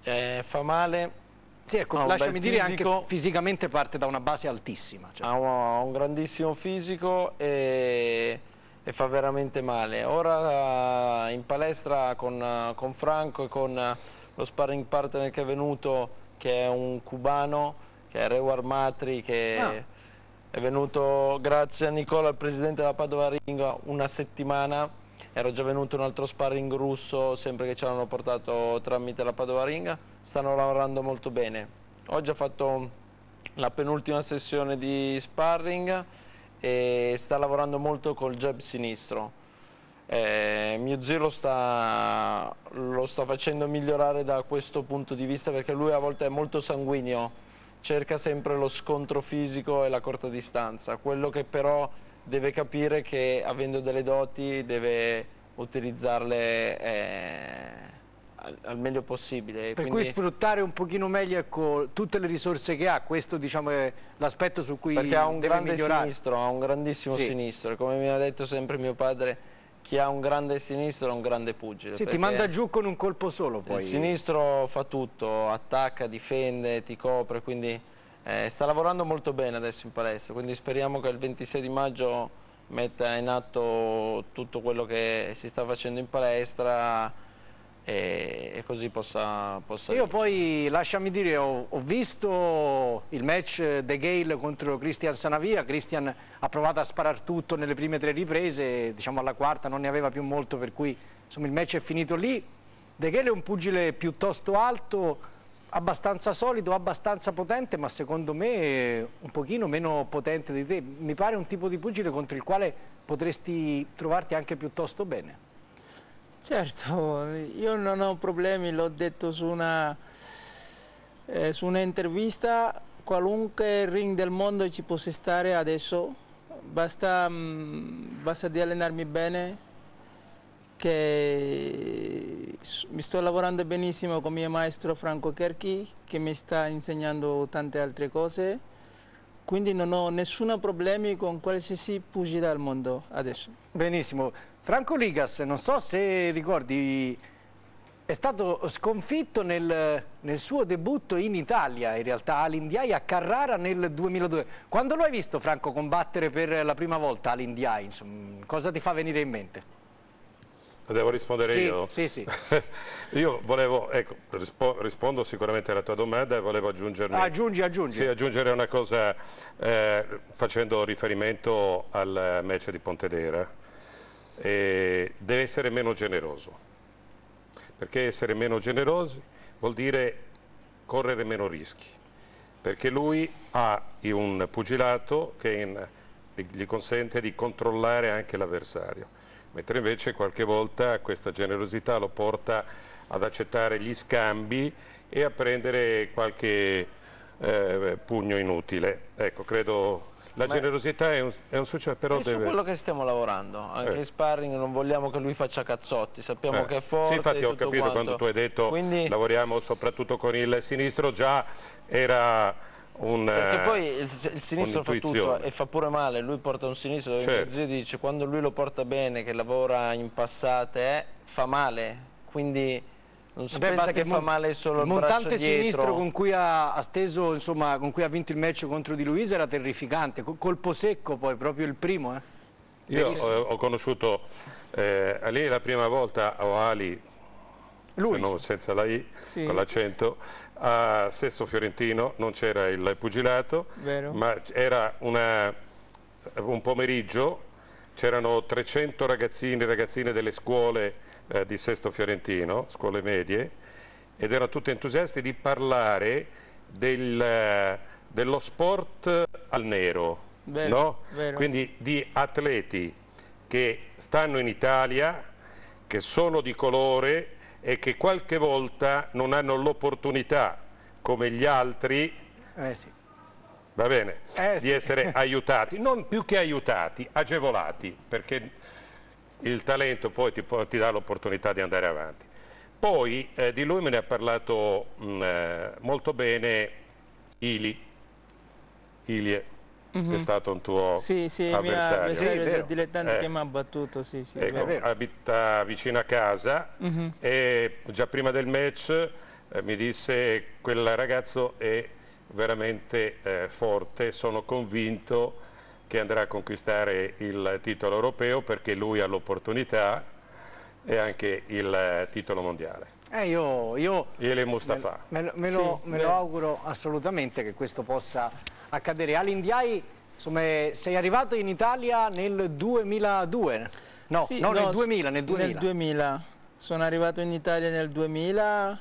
eh, fa male. Sì, ecco, lasciami dire fisico, anche fisicamente parte da una base altissima. Cioè. Ha, un, ha un grandissimo fisico e, e fa veramente male. Ora in palestra con, con Franco e con lo sparring partner che è venuto, che è un cubano, che è Rewar Matri, che ah. è venuto grazie a Nicola, il presidente della Padova Ring, una settimana. Era già venuto un altro sparring russo, sempre che ci hanno portato tramite la Padova Ring. Stanno lavorando molto bene. Oggi ha fatto la penultima sessione di sparring e sta lavorando molto col jab sinistro. Eh, mio zio lo sta, lo sta facendo migliorare da questo punto di vista, perché lui a volte è molto sanguigno, cerca sempre lo scontro fisico e la corta distanza. Quello che però deve capire è che avendo delle doti deve utilizzarle eh, al, al meglio possibile. Per Quindi... cui sfruttare un pochino meglio, ecco, tutte le risorse che ha, questo diciamo è l'aspetto su cui perché ha un deve grande migliorare. sinistro, ha un grandissimo sì. sinistro, come mi ha detto sempre mio padre, chi ha un grande sinistro è un grande pugile. Sì, ti manda giù con un colpo solo poi. Il sinistro fa tutto, attacca, difende, ti copre, quindi eh, sta lavorando molto bene adesso in palestra, quindi speriamo che il ventisei di maggio metta in atto tutto quello che si sta facendo in palestra e, e così possa, possa Io vincere. poi, lasciami dire, ho, ho visto il match De Gale contro Cristian Sanavia. Cristian ha provato a sparare tutto nelle prime tre riprese, diciamo alla quarta non ne aveva più molto, per cui insomma il match è finito lì. De Gale è un pugile piuttosto alto, abbastanza solido, abbastanza potente, ma secondo me un pochino meno potente di te. Mi pare un tipo di pugile contro il quale potresti trovarti anche piuttosto bene. Certo, io non ho problemi, l'ho detto su una, eh, su un'intervista, qualunque ring del mondo ci possa stare adesso, basta, mh, basta di allenarmi bene, che mi sto lavorando benissimo con mio maestro Franco Cherchi, che mi sta insegnando tante altre cose, quindi non ho nessun problema con qualsiasi pugile al mondo adesso. Benissimo. Franco Ligas, non so se ricordi, è stato sconfitto nel, nel suo debutto in Italia, in realtà all'Indiai a Carrara nel duemiladue. Quando lo hai visto, Franco, combattere per la prima volta all'Indiai, insomma, cosa ti fa venire in mente? Devo rispondere sì, io? Sì, sì. Io volevo, ecco, rispo, rispondo sicuramente alla tua domanda e volevo aggiungermi... Aggiungi, aggiungi. Sì, aggiungere una cosa eh, facendo riferimento al match di Pontedera. Eh, deve essere meno generoso, perché essere meno generosi vuol dire correre meno rischi, perché lui ha un pugilato che in, gli consente di controllare anche l'avversario, mentre invece qualche volta questa generosità lo porta ad accettare gli scambi e a prendere qualche eh, pugno inutile. Ecco, credo la Ma generosità è un, è un successo, però è deve... su quello che stiamo lavorando, anche eh. in sparring non vogliamo che lui faccia cazzotti, sappiamo eh. che è forte. Sì, infatti ho capito quanto. quando tu hai detto Quindi... lavoriamo soprattutto con il sinistro, già era un Perché poi il, il sinistro fa tutto e fa pure male, lui porta un sinistro dove certo. Mio zio dice quando lui lo porta bene, che lavora in passate, eh, fa male, quindi... Non si Beh, pensa che fa male solo il, il montante sinistro dietro. con cui ha, ha steso, insomma, con cui ha vinto il match contro Di Luisa era terrificante, colpo secco poi, proprio il primo. Eh. Io ho, ho conosciuto eh, lì la prima volta, o Ali, Lui, se non senza la I, sì. con l'accento, a Sesto Fiorentino, non c'era il pugilato, Vero. ma era una, un pomeriggio, c'erano trecento ragazzini e ragazzine delle scuole Eh, di Sesto Fiorentino, scuole medie, ed erano tutti entusiasti di parlare del, eh, dello sport al nero, vero, no? vero. Quindi di atleti che stanno in Italia, che sono di colore e che qualche volta non hanno l'opportunità, come gli altri, eh sì. va bene, eh di sì. essere aiutati, non più che aiutati, agevolati, perché il talento poi ti, ti dà l'opportunità di andare avanti. Poi eh, di lui me ne ha parlato mh, eh, molto bene Ili, Ilie, mm-hmm. che è stato un tuo sì, sì, avversario. Sì, avversario del dilettante eh. che mi ha battuto, sì, sì. Ecco, è vero. abita vicino a casa mm-hmm. e già prima del match eh, mi disse quel ragazzo è veramente eh, forte, sono convinto che andrà a conquistare il titolo europeo perché lui ha l'opportunità e anche il eh, titolo mondiale. Eh, io, io Ele Mustafa. Me, me, me, lo, Sì, me lo auguro assolutamente che questo possa accadere. Ali Ndiaye, insomma, sei arrivato in Italia nel duemiladue? No, Sì, no, no, nel duemila, nel duemila. Nel duemila. Sono arrivato in Italia nel duemila,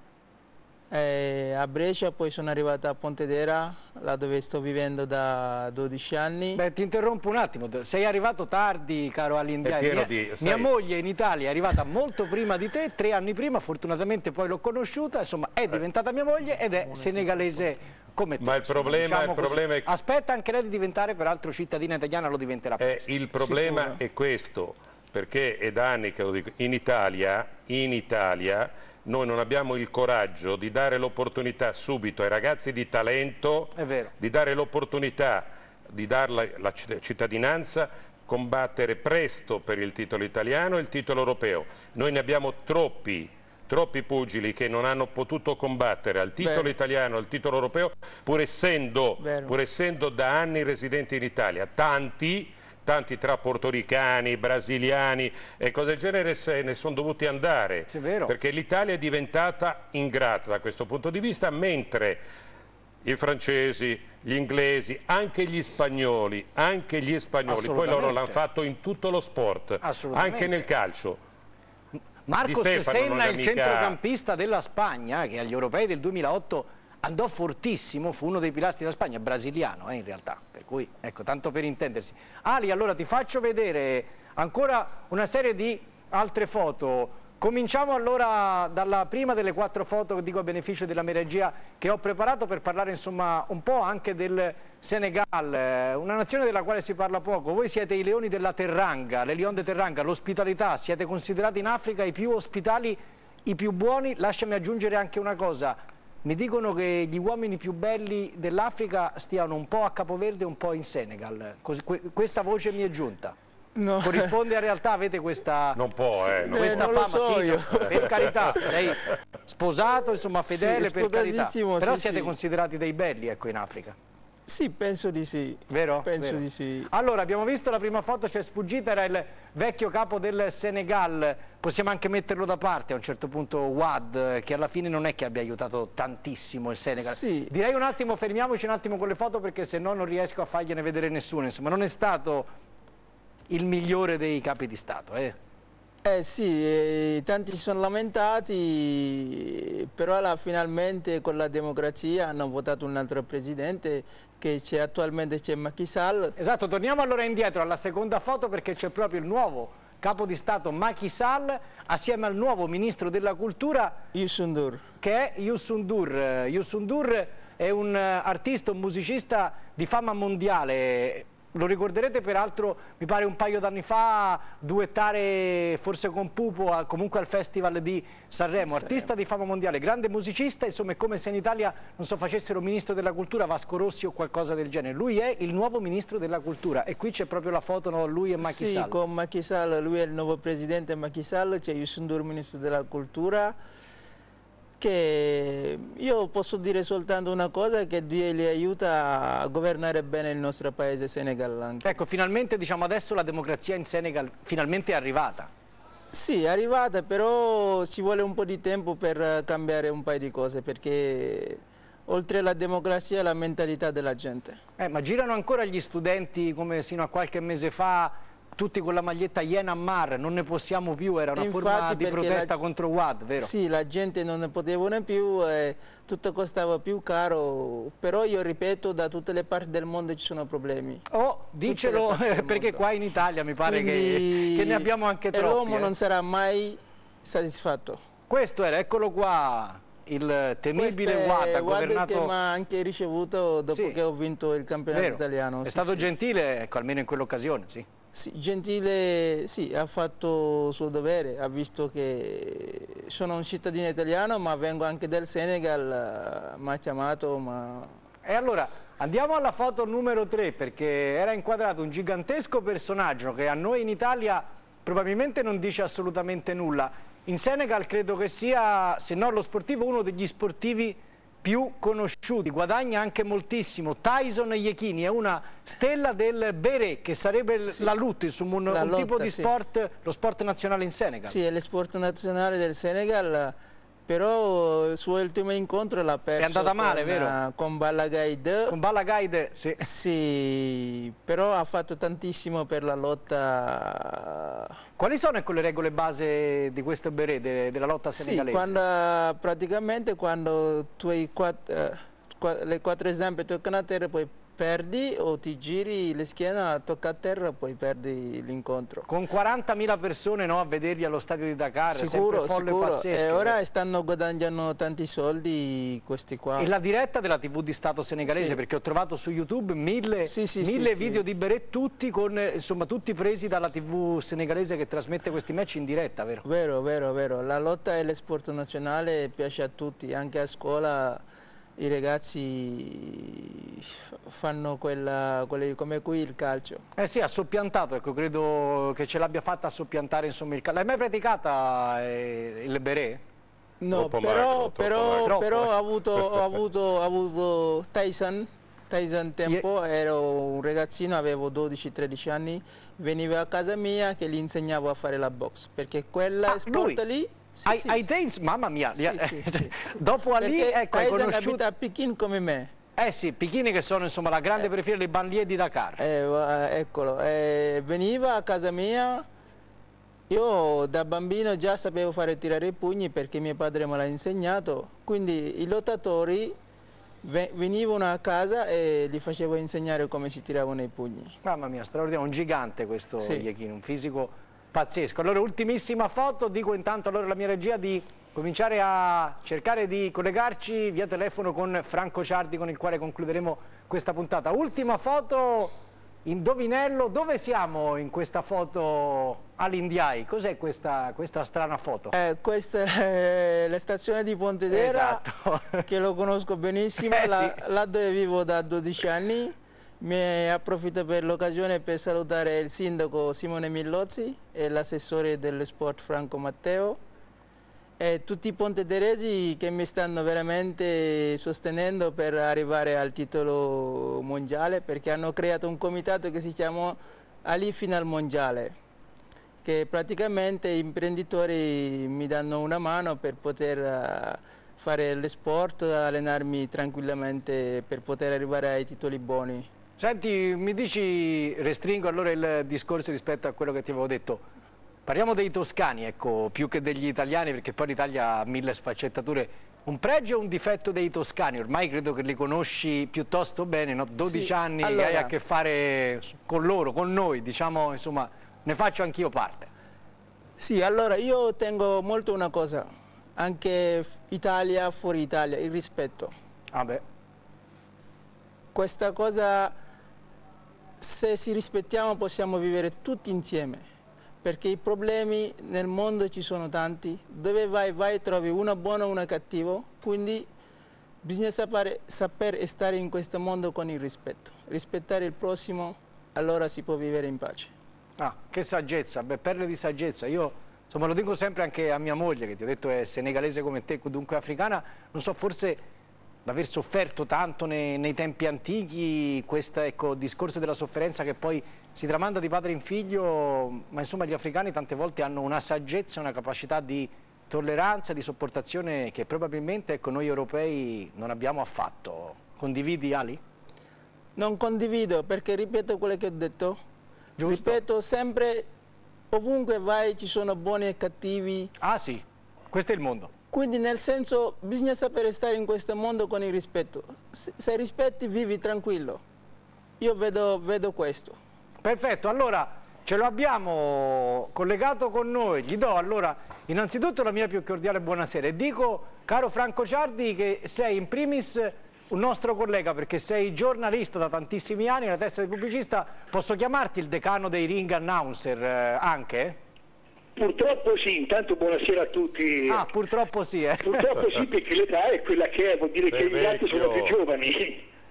eh, a Brescia, poi sono arrivato a Pontedera, là dove sto vivendo da dodici anni. Beh, ti interrompo un attimo, sei arrivato tardi, caro Ali Ndiaye. pieno Mia, di- mia sai- moglie in Italia è arrivata molto prima di te, tre anni prima, fortunatamente poi l'ho conosciuta, insomma è diventata mia moglie ed è senegalese come te. Ma il insomma, problema- diciamo il così. problema è- Aspetta anche lei di diventare peraltro cittadina italiana, lo diventerà Eh, presto. il problema Sicuro. è questo, perché è da anni che lo dico, in Italia, in Italia noi non abbiamo il coraggio di dare l'opportunità subito ai ragazzi di talento, È vero. di dare l'opportunità di darla la cittadinanza, combattere presto per il titolo italiano e il titolo europeo. Noi ne abbiamo troppi, troppi pugili che non hanno potuto combattere al titolo Vero. italiano, al titolo europeo, pur essendo, Vero. pur essendo da anni residenti in Italia. Tanti, tanti tra portoricani, brasiliani e cose del genere se ne sono dovuti andare. Sì, è vero. Perché l'Italia è diventata ingrata da questo punto di vista, mentre i francesi, gli inglesi, anche gli spagnoli, anche gli spagnoli, poi loro l'hanno fatto in tutto lo sport, Assolutamente. anche nel calcio. Marcos Di Stefano non Senna, è il mica- centrocampista della Spagna, che agli europei del duemilaotto andò fortissimo, fu uno dei pilastri della Spagna, brasiliano eh, in realtà, per cui ecco, tanto per intendersi. Ali, allora ti faccio vedere ancora una serie di altre foto. Cominciamo allora dalla prima delle quattro foto, dico a beneficio della mia regia, che ho preparato per parlare insomma un po' anche del Senegal, eh, una nazione della quale si parla poco. Voi siete i leoni della Terranga, le Lion de Terranga, l'ospitalità, siete considerati in Africa i più ospitali, i più buoni. Lasciami aggiungere anche una cosa, mi dicono che gli uomini più belli dell'Africa stiano un po' a Capoverde e un po' in Senegal, Così, que- questa voce mi è giunta. No. Corrisponde a realtà, avete questa, Non può, eh, non questa Eh, non lo fama, so sì, io. no, per carità, sei sposato, insomma fedele, Sì, per carità, sposatissimo, però sì, siete sì. considerati dei belli, ecco, in Africa, Sì, penso di sì. vero? Penso Vero. di sì. Allora, abbiamo visto la prima foto, ci è sfuggita, era il vecchio capo del Senegal, possiamo anche metterlo da parte a un certo punto, Wad, che alla fine non è che abbia aiutato tantissimo il Senegal. Sì. Direi un attimo, fermiamoci un attimo con le foto perché se no non riesco a fargliene vedere nessuno, insomma non è stato il migliore dei capi di Stato, eh? Eh sì, eh, tanti si sono lamentati, però alla- finalmente con la democrazia hanno votato un altro presidente che c'è attualmente, c'è Macky Sall. Esatto, torniamo allora indietro alla seconda foto perché c'è proprio il nuovo capo di Stato Macky Sall assieme al nuovo ministro della cultura Youssou N'Dour. che è Youssou N'Dour. Eh, Youssou N'Dour è un eh, artista, un musicista di fama mondiale. Lo ricorderete peraltro, mi pare un paio d'anni fa, duettare forse con Pupo, a- comunque al Festival di Sanremo. Artista di fama mondiale, grande musicista, insomma è come se in Italia, non so, facessero ministro della cultura Vasco Rossi o qualcosa del genere. Lui è il nuovo ministro della cultura e qui c'è proprio la foto, no? Lui e Macky Sì, Sall. con Macky Sall, lui è il nuovo presidente Macky Sall, c'è Youssou N'Dour, ministro della cultura, che io posso dire soltanto una cosa, che Dio li aiuta a governare bene il nostro paese Senegal anche. Ecco, finalmente diciamo adesso la democrazia in Senegal finalmente è arrivata. Sì, è arrivata, però ci vuole un po' di tempo per cambiare un paio di cose, perché oltre alla democrazia la mentalità della gente. Eh, ma girano ancora gli studenti come sino a qualche mese fa, tutti con la maglietta Yen Ammar, non ne possiamo più, era una Infatti, forma di perché protesta la- contro Wad, vero? Sì, la gente non ne poteva più, eh, tutto costava più caro, però io ripeto, da tutte le parti del mondo ci sono problemi. Oh, dicelo, Tutte le parti del perché mondo. qua in Italia mi pare che, Quindi- che ne abbiamo anche e troppi. l'uomo eh. non sarà mai soddisfatto. Questo era, eccolo qua, il temibile Questo è Wad, ha Wad che governato... mi ha anche ricevuto dopo Sì. che ho vinto il campionato Vero, italiano. è Sì, stato sì. gentile, ecco, almeno in quell'occasione, sì. Sì, gentile, sì, ha fatto il suo dovere, ha visto che sono un cittadino italiano ma vengo anche del Senegal, mi ha chiamato, ma... E allora andiamo alla foto numero tre perché era inquadrato un gigantesco personaggio che a noi in Italia probabilmente non dice assolutamente nulla. in Senegal credo che sia, se non lo sportivo, uno degli sportivi più conosciuti, guadagna anche moltissimo. Tyson Yekini è una stella del beret, che sarebbe sì, la lutte, insomma, un, la un lotta, tipo di sì. sport, lo sport nazionale in Senegal. Sì, è lo sport nazionale del Senegal, però il suo ultimo incontro l'ha perso. È andata male, con, vero? Con Balla Gaide. Con Balla Gaide, sì. Sì, però ha fatto tantissimo per la lotta. Quali sono ecco, le regole base di questo beret, de, della lotta senegalese? Sì, quando, praticamente quando tu hai quattro, eh, le quattro zampe toccano a terra, poi perdi, o ti giri la schiena, tocca a terra, poi perdi l'incontro. Con quarantamila persone, no, a vederli allo stadio di Dakar, sicuro, sempre folle sicuro. pazzesche. E ora stanno guadagnando tanti soldi questi qua. E la diretta della tivù di Stato senegalese, sì. perché ho trovato su YouTube mille, sì, sì, mille sì, video sì. di beret, tutti, con, insomma, tutti presi dalla tivù senegalese che trasmette questi match in diretta, vero? Vero, vero, vero. La lotta è lo sport nazionale, piace a tutti, anche a scuola. I ragazzi fanno quella, quelle, come qui il calcio. Eh sì, ha soppiantato, ecco, credo che ce l'abbia fatta a soppiantare insomma il calcio. L'hai mai praticata eh, il beret? No, Troppo però, magro, però, magro. però ho avuto, ho avuto, ho avuto Tyson, Tyson tempo, ero un ragazzino, avevo dodici tredici anni, veniva a casa mia che gli insegnavo a fare la box, perché quella Ah, sport lui? lì... Sì, ai, sì, ai sì. Days, mamma mia, Sì, sì, sì. dopo a lì Perché ecco, hai Tyson conosciuto... abita a Pekin come me. Eh sì, Pichini che sono insomma la grande periferia dei banlieue di Dakar. Eh, eccolo, eh, veniva a casa mia, io da bambino già sapevo fare tirare i pugni perché mio padre me l'ha insegnato, quindi i lottatori venivano a casa e li facevo insegnare come si tiravano i pugni. Mamma mia, straordinario, un gigante questo Sì. Yekini, un fisico pazzesco. Allora, ultimissima foto, dico intanto allora alla mia regia di cominciare a cercare di collegarci via telefono con Franco Ciardi, con il quale concluderemo questa puntata. Ultima foto, indovinello, dove siamo in questa foto all'Indiai? Cos'è questa, questa strana foto? Eh, questa è la stazione di Pontedera, Esatto. che lo conosco benissimo, Eh, là, sì. là dove vivo da dodici anni. Mi approfitto per l'occasione per salutare il sindaco Simone Millozzi e l'assessore dello sport Franco Matteo e tutti i pontederesi che mi stanno veramente sostenendo per arrivare al titolo mondiale, perché hanno creato un comitato che si chiama Ali Final Mondiale, che praticamente imprenditori mi danno una mano per poter fare lo sport, allenarmi tranquillamente per poter arrivare ai titoli buoni. Senti, mi dici, restringo allora il discorso rispetto a quello che ti avevo detto. Parliamo dei toscani, ecco, più che degli italiani, perché poi l'Italia ha mille sfaccettature. Un pregio o un difetto dei toscani? Ormai credo che li conosci piuttosto bene, no? dodici Sì, anni allora... che hai a che fare con loro, con noi, diciamo, insomma, ne faccio anch'io parte. Sì, allora io tengo molto una cosa, anche Italia, fuori Italia, il rispetto. Ah beh. Questa cosa, se ci rispettiamo possiamo vivere tutti insieme, perché i problemi nel mondo ci sono tanti, dove vai vai trovi uno buono e uno cattivo, quindi bisogna sapere, saper stare in questo mondo con il rispetto, rispettare il prossimo, allora si può vivere in pace. Ah, che saggezza, beh, perle di saggezza. Io insomma lo dico sempre anche a mia moglie, che ti ho detto è senegalese come te, dunque africana, non so, forse l'aver sofferto tanto nei, nei tempi antichi, questo ecco, discorso della sofferenza che poi si tramanda di padre in figlio, ma insomma gli africani tante volte hanno una saggezza, una capacità di tolleranza, di sopportazione che probabilmente ecco, noi europei non abbiamo affatto. Condividi, Ali? Non condivido, perché ripeto quello che ho detto. Giusto. Ripeto sempre, ovunque vai ci sono buoni e cattivi. Ah sì, questo è il mondo. Quindi nel senso bisogna sapere stare in questo mondo con il rispetto. Se, se rispetti vivi tranquillo. Io vedo, vedo questo. Perfetto, allora ce lo abbiamo collegato con noi. Gli do allora innanzitutto la mia più cordiale buonasera e dico, caro Franco Ciardi, che sei in primis un nostro collega perché sei giornalista da tantissimi anni, nella testa di pubblicista. Posso chiamarti il decano dei ring announcer eh, anche? Purtroppo sì, intanto buonasera a tutti. Ah, purtroppo sì, eh. Purtroppo sì, perché l'età è quella che è, vuol dire Sei che gli altri sono vecchio. più giovani.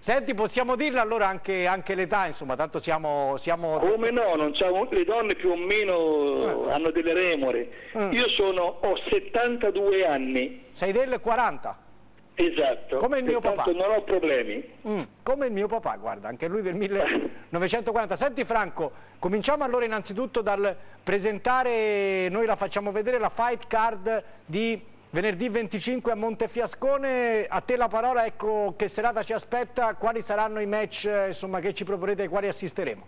Senti, possiamo dirle allora anche, anche l'età, insomma, tanto siamo... siamo... Come no, non le donne più o meno eh. hanno delle remore. Mm. Io sono, ho settantadue anni. Sei del quaranta? Esatto. Come il mio papà. Non ho problemi. Mm. Come il mio papà, guarda, anche lui del millenovecentoquaranta. Senti Franco, cominciamo allora innanzitutto dal presentare, noi la facciamo vedere, la fight card di venerdì venticinque a Montefiascone. A te la parola, ecco, che serata ci aspetta, quali saranno i match insomma, che ci proporrete, ai quali assisteremo?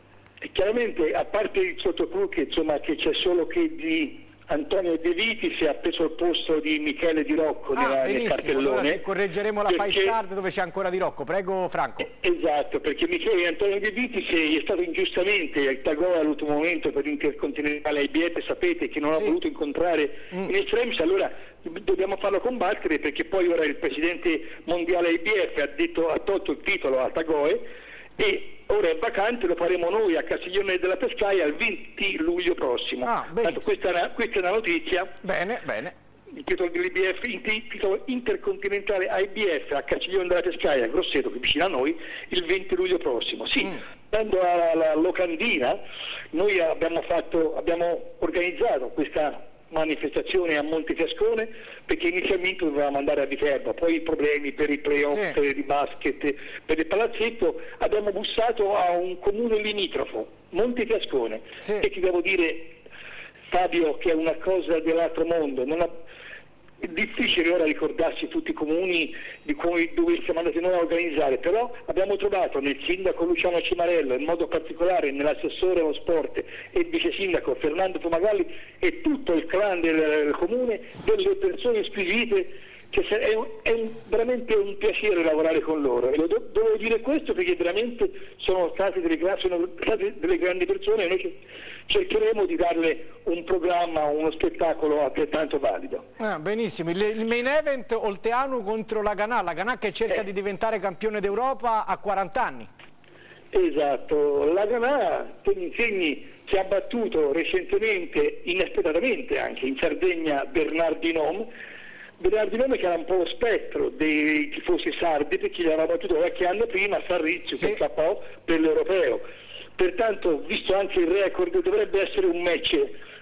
E chiaramente, a parte il sottoclub, che insomma che c'è solo che di Antonio De Viti si è preso il posto di Michele Di Rocco ah, nella, benissimo, nel cartellone. Allora sì, correggeremo la perché... fight card dove c'è ancora Di Rocco. Prego Franco. Esatto, perché Michele Antonio De Viti si è stato ingiustamente al Tagore all'ultimo momento per l'Intercontinentale I B F, sapete che non sì. ha voluto incontrare mm. in extremis, allora dobbiamo farlo combattere, perché poi ora il presidente mondiale I B F ha, detto, ha tolto il titolo a Tagoe e ora è vacante, lo faremo noi a Castiglione della Pescaia il venti luglio prossimo. Ah, questa, è una, questa è una notizia. Bene, bene. Il titolo dell'I B F, il titolo intercontinentale I B F a Castiglione della Pescaia, a Grosseto, che vicino a noi, il venti luglio prossimo. Sì, mm. andando alla locandina, noi abbiamo, fatto, abbiamo organizzato questa manifestazione a Montefiascone, perché inizialmente dovevamo andare a Viterbo, poi i problemi per i playoff sì. di basket, per il palazzetto, abbiamo bussato a un comune limitrofo, Montefiascone, sì. e ti devo dire, Fabio, che è una cosa dell'altro mondo. Non ha... È difficile ora ricordarsi tutti i comuni di cui, dove siamo andati noi a organizzare, però abbiamo trovato nel sindaco Luciano Cimarello, in modo particolare nell'assessore allo sport e il vice sindaco Fernando Fumagalli e tutto il clan del, del comune, delle persone squisite, che è, un, è un, veramente un piacere lavorare con loro, e lo do, devo dire questo perché veramente sono state delle, sono state delle grandi persone, e noi cercheremo di darle un programma, uno spettacolo altrettanto valido. Ah, benissimo, il, il main event Olteanu contro la Ganà, la Ganà che cerca eh. di diventare campione d'Europa a quaranta anni. Esatto, la Ganà, Tegni ci ha battuto recentemente, inaspettatamente anche, in Sardegna Bernardinom, Bernardinome che era un po' lo spettro dei tifosi sardi, perché gli aveva battuto qualche anno prima a Sarrizio, sì. che scappò per l'Europeo. Pertanto, visto anche il record, dovrebbe essere un match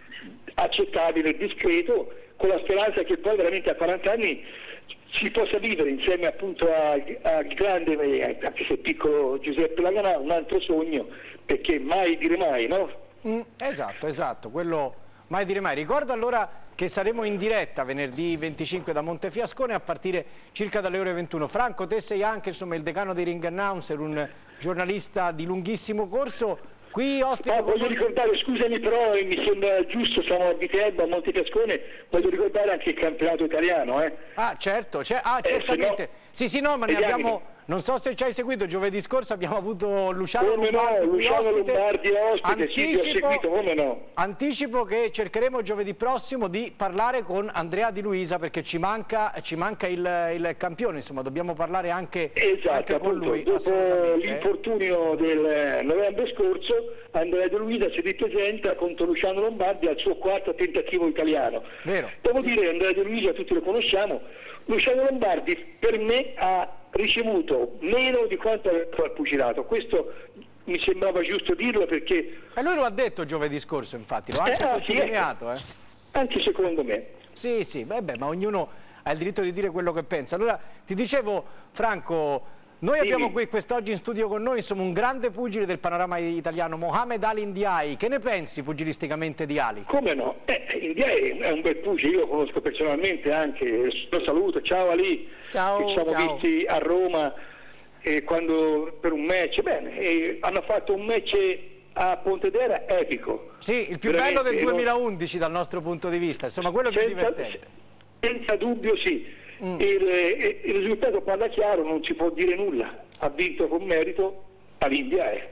accettabile e discreto, con la speranza che poi veramente a quaranta anni si possa vivere insieme appunto al grande, anche se piccolo, Giuseppe Laganà, un altro sogno, perché mai dire mai, no? Mm, esatto, esatto, quello mai dire mai. Ricordo allora che saremo in diretta venerdì venticinque da Montefiascone a partire circa dalle ore ventuno. Franco, te sei anche insomma, il decano dei ring announcer, un giornalista di lunghissimo corso. Qui ospite... Ah, voglio ricordare, scusami però, mi sembra giusto, siamo a Viterbo, a Montefiascone, voglio ricordare anche il campionato italiano. Eh. Ah certo, ah, certamente. Eh, no, sì, sì, no, ma ne abbiamo... Non so se ci hai seguito, giovedì scorso abbiamo avuto Luciano come Lombardi, no, Luciano ospite. Lombardi ospite, anticipo, sì, ti ho seguito, come no. Anticipo che cercheremo giovedì prossimo di parlare con Andrea Di Luisa, perché ci manca, ci manca il, il campione, insomma dobbiamo parlare anche, esatto, anche appunto, con lui. Dopo l'infortunio del novembre scorso, Andrea Di Luisa si ripresenta contro Luciano Lombardi al suo quarto tentativo italiano. Vero, devo sì. dire, Andrea Di Luisa tutti lo conosciamo, Luciano Lombardi per me ha ricevuto meno di quanto ha al pugilato, questo mi sembrava giusto dirlo perché... E lui lo ha detto giovedì scorso, infatti, l'ho anche eh, sottolineato. Eh. Anche secondo me. Sì, sì, beh, beh, ma ognuno ha il diritto di dire quello che pensa. Allora, ti dicevo, Franco, noi sì. abbiamo qui quest'oggi in studio con noi, insomma, un grande pugile del panorama italiano, Mohamed Ali Ndiaye. Che ne pensi pugilisticamente di Ali? Come no? Eh, Ndiaye è un bel pugile, io lo conosco personalmente anche, lo saluto, ciao Ali. Ciao, ci siamo ciao. visti a Roma eh, quando, per un match, bene, eh, hanno fatto un match a Pontedera epico. Sì, il più bello del duemilaundici dal nostro punto di vista, insomma, quello più divertente. Senza dubbio sì. Mm. Il, il risultato parla chiaro, non si può dire nulla, ha vinto con merito all'India.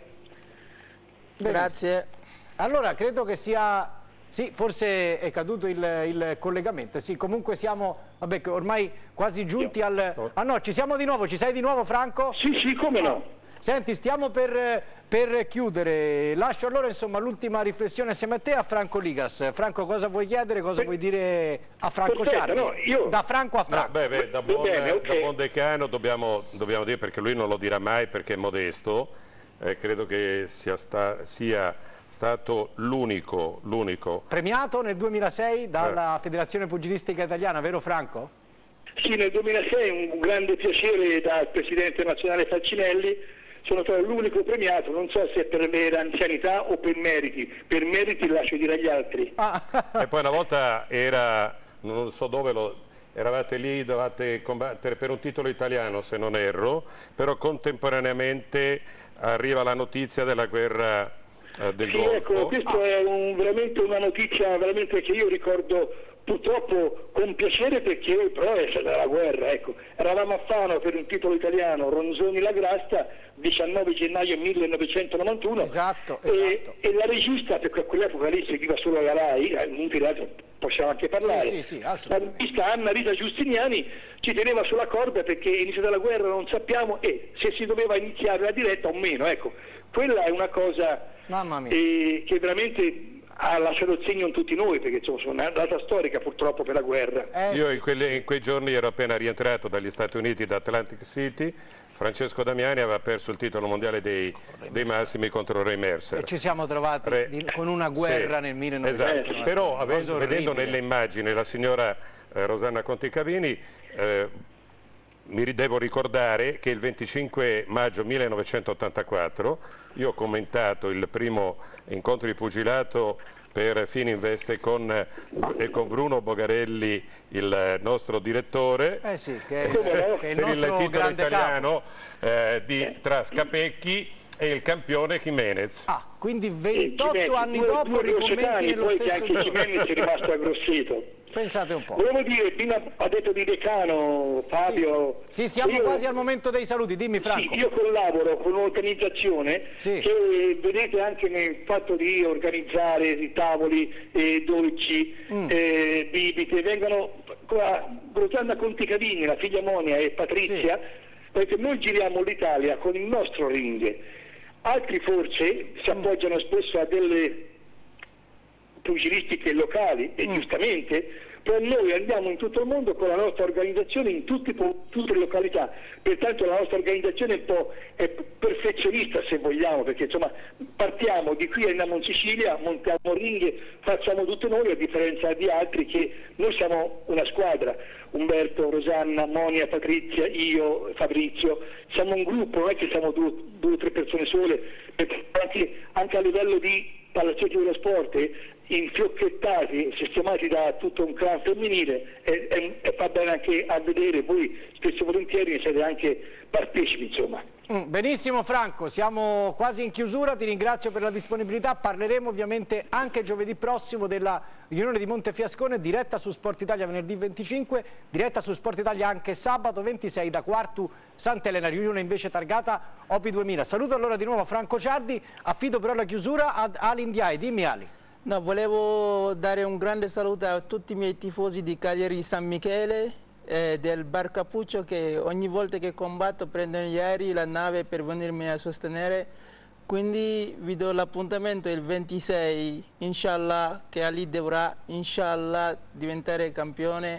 Grazie. Allora credo che sia, sì, forse è caduto il, il collegamento, sì, comunque siamo, vabbè, ormai quasi giunti al... Ah no, ci siamo di nuovo, ci sei di nuovo Franco? Sì, sì, come no. Senti, stiamo per, per chiudere. Lascio allora insomma l'ultima riflessione assieme a te, a Franco Ligas. Franco, cosa vuoi chiedere, cosa vuoi dire a Franco Perfetto, Ciardi? no, io... Da Franco a Franco. No, beh, beh, da, buon, bene, okay. da buon decano dobbiamo, dobbiamo dire, perché lui non lo dirà mai perché è modesto, eh, credo che sia, sta, sia stato l'unico, l'unico. Premiato nel duemilasei dalla eh. Federazione Pugilistica Italiana, vero Franco? Sì, nel duemilasei un grande piacere dal Presidente nazionale Falcinelli. Sono stato l'unico premiato, non so se per mera anzianità o per meriti. Per meriti lascio dire agli altri. Ah. E poi una volta era, non so dove, lo, eravate lì, dovevate combattere per un titolo italiano se non erro, però contemporaneamente arriva la notizia della guerra eh, del sì, Golfo. Ecco, questo ah. è un, veramente una notizia veramente che io ricordo purtroppo con piacere, perché però è stata la guerra, ecco. Eravamo a Fano per un titolo italiano, Ronzoni La Grasta, diciannove gennaio millenovecentonovantuno, esatto, e, esatto. e la regista, perché a quell'epoca lì seguiva solo la RAI, in possiamo anche parlare, sì, sì, sì, la regista Anna Rita Giustiniani ci teneva sulla corda perché è iniziata la guerra, non sappiamo e se si doveva iniziare la diretta o meno, ecco. Quella è una cosa eh, che veramente ha lasciato il segno in tutti noi, perché insomma sono una data storica purtroppo per la guerra. Eh, Io sì, in, quelle, sì. in quei giorni ero appena rientrato dagli Stati Uniti, da Atlantic City. Francesco Damiani aveva perso il titolo mondiale dei, dei massimi contro Ray Mercer. E ci siamo trovati Re... di, con una guerra sì, nel millenovecentonovantuno. Esatto, però avendo, vedendo nelle immagini la signora eh, Rosanna Conticavini, eh, mi devo ricordare che il venticinque maggio millenovecentottantaquattro io ho commentato il primo incontro di pugilato per Fininvest con, e con Bruno Bogarelli, il nostro direttore, eh sì, che è, eh, che è il per nostro il titolo grande italiano eh, di, tra Scapecchi e il campione Jimenez. Ah, quindi ventotto Jimenez, anni due, dopo due ricommenti nello poi stesso che anche Jimenez è rimasto a Grosseto. Pensate un po'. Volevo dire, prima ha detto di decano Fabio. Sì, sì, siamo io, quasi al momento dei saluti, dimmi Franco. Sì, io collaboro con un'organizzazione sì. che vedete anche nel fatto di organizzare i tavoli, eh, dolci, mm. eh, bibite, vengono qua, Rosanna Conticavini, la figlia Monia e Patrizia, sì. perché noi giriamo l'Italia con il nostro ring. Altri forse si appoggiano spesso a delle pugilistiche locali e mm. giustamente, però noi andiamo in tutto il mondo con la nostra organizzazione in tutti, tutte le località, pertanto la nostra organizzazione è un po' è perfezionista se vogliamo, perché insomma partiamo di qui, andiamo in Sicilia, montiamo ring, facciamo tutto noi, a differenza di altri che noi siamo una squadra, Umberto, Rosanna, Monia, Patrizia, io, Fabrizio, siamo un gruppo, non è che siamo due, due o tre persone sole, perché anche, anche a livello di palazzetti dello sport infiocchettati, sistemati da tutto un clan femminile e, e, e fa bene anche a vedere, voi spesso e volentieri ne siete anche partecipi insomma. Mm, benissimo Franco, siamo quasi in chiusura, ti ringrazio per la disponibilità, parleremo ovviamente anche giovedì prossimo della riunione di Montefiascone, diretta su Sport Italia venerdì venticinque, diretta su Sport Italia anche sabato ventisei da Quartu Sant'Elena, riunione invece targata O P duemila. Saluto allora di nuovo Franco Ciardi, affido però la chiusura ad Ali Ndiaye, dimmi Ali. No, volevo dare un grande saluto a tutti i miei tifosi di Cagliari San Michele, eh, del Bar Cappuccio, che ogni volta che combatto prendono gli aerei, la nave per venirmi a sostenere. Quindi vi do l'appuntamento il ventisei, inshallah, che Ali dovrà, inshallah, diventare campione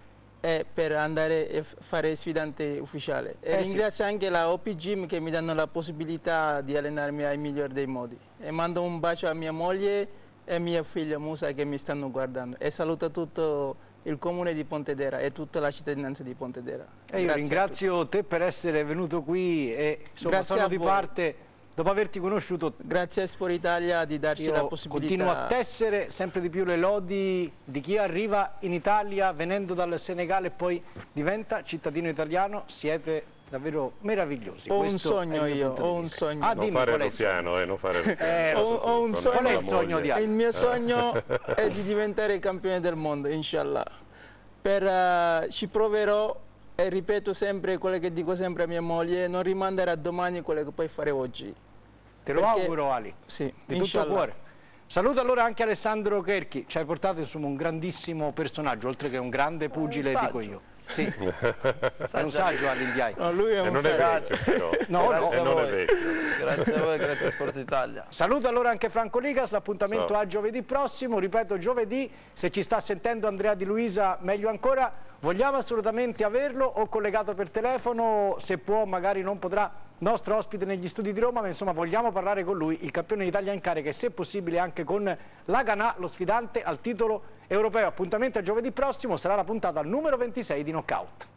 eh, per andare a fare sfidante ufficiale. E eh ringrazio sì. anche la O P Gym che mi danno la possibilità di allenarmi ai migliori dei modi. E mando un bacio a mia moglie e mia figlia Musa che mi stanno guardando e saluto tutto il comune di Pontedera e tutta la cittadinanza di Pontedera. E io ringrazio te per essere venuto qui e insomma Grazie sono di parte dopo averti conosciuto. Grazie a Sport Italia di darci la possibilità. Continuo a tessere sempre di più le lodi di chi arriva in Italia venendo dal Senegal e poi diventa cittadino italiano. Siete davvero meravigliosi. Ho Questo un sogno io, ho un sogno. Ah, non dimmi, fare Luciano, eh, non fare eh, ho, ho un sogno. Qual è il sogno di Ali? Il mio sogno è di diventare campione del mondo, inshallah. Per, uh, ci proverò e ripeto sempre quello che dico sempre a mia moglie, non rimandare a domani quello che puoi fare oggi. Te lo Perché, auguro Ali, sì, di tutto cuore. Saluto allora anche Alessandro Cherchi, ci hai portato insomma un grandissimo personaggio, oltre che un grande pugile, un dico io. Sì, è un saggio all'Indiai. No, lui è un E non è vecchio però. No, no. Grazie E a non è voi. vecchio. Grazie a voi, grazie a Sport Italia. Saluto allora anche Franco Ligas, l'appuntamento Ciao. a giovedì prossimo, ripeto giovedì, se ci sta sentendo Andrea Di Luisa meglio ancora, vogliamo assolutamente averlo o collegato per telefono, se può magari non potrà, nostro ospite negli studi di Roma, ma insomma vogliamo parlare con lui, il campione d'Italia in carica e se possibile anche con l'Haganà, lo sfidante al titolo europeo. Appuntamento a giovedì prossimo, sarà la puntata numero ventisei di Knockout.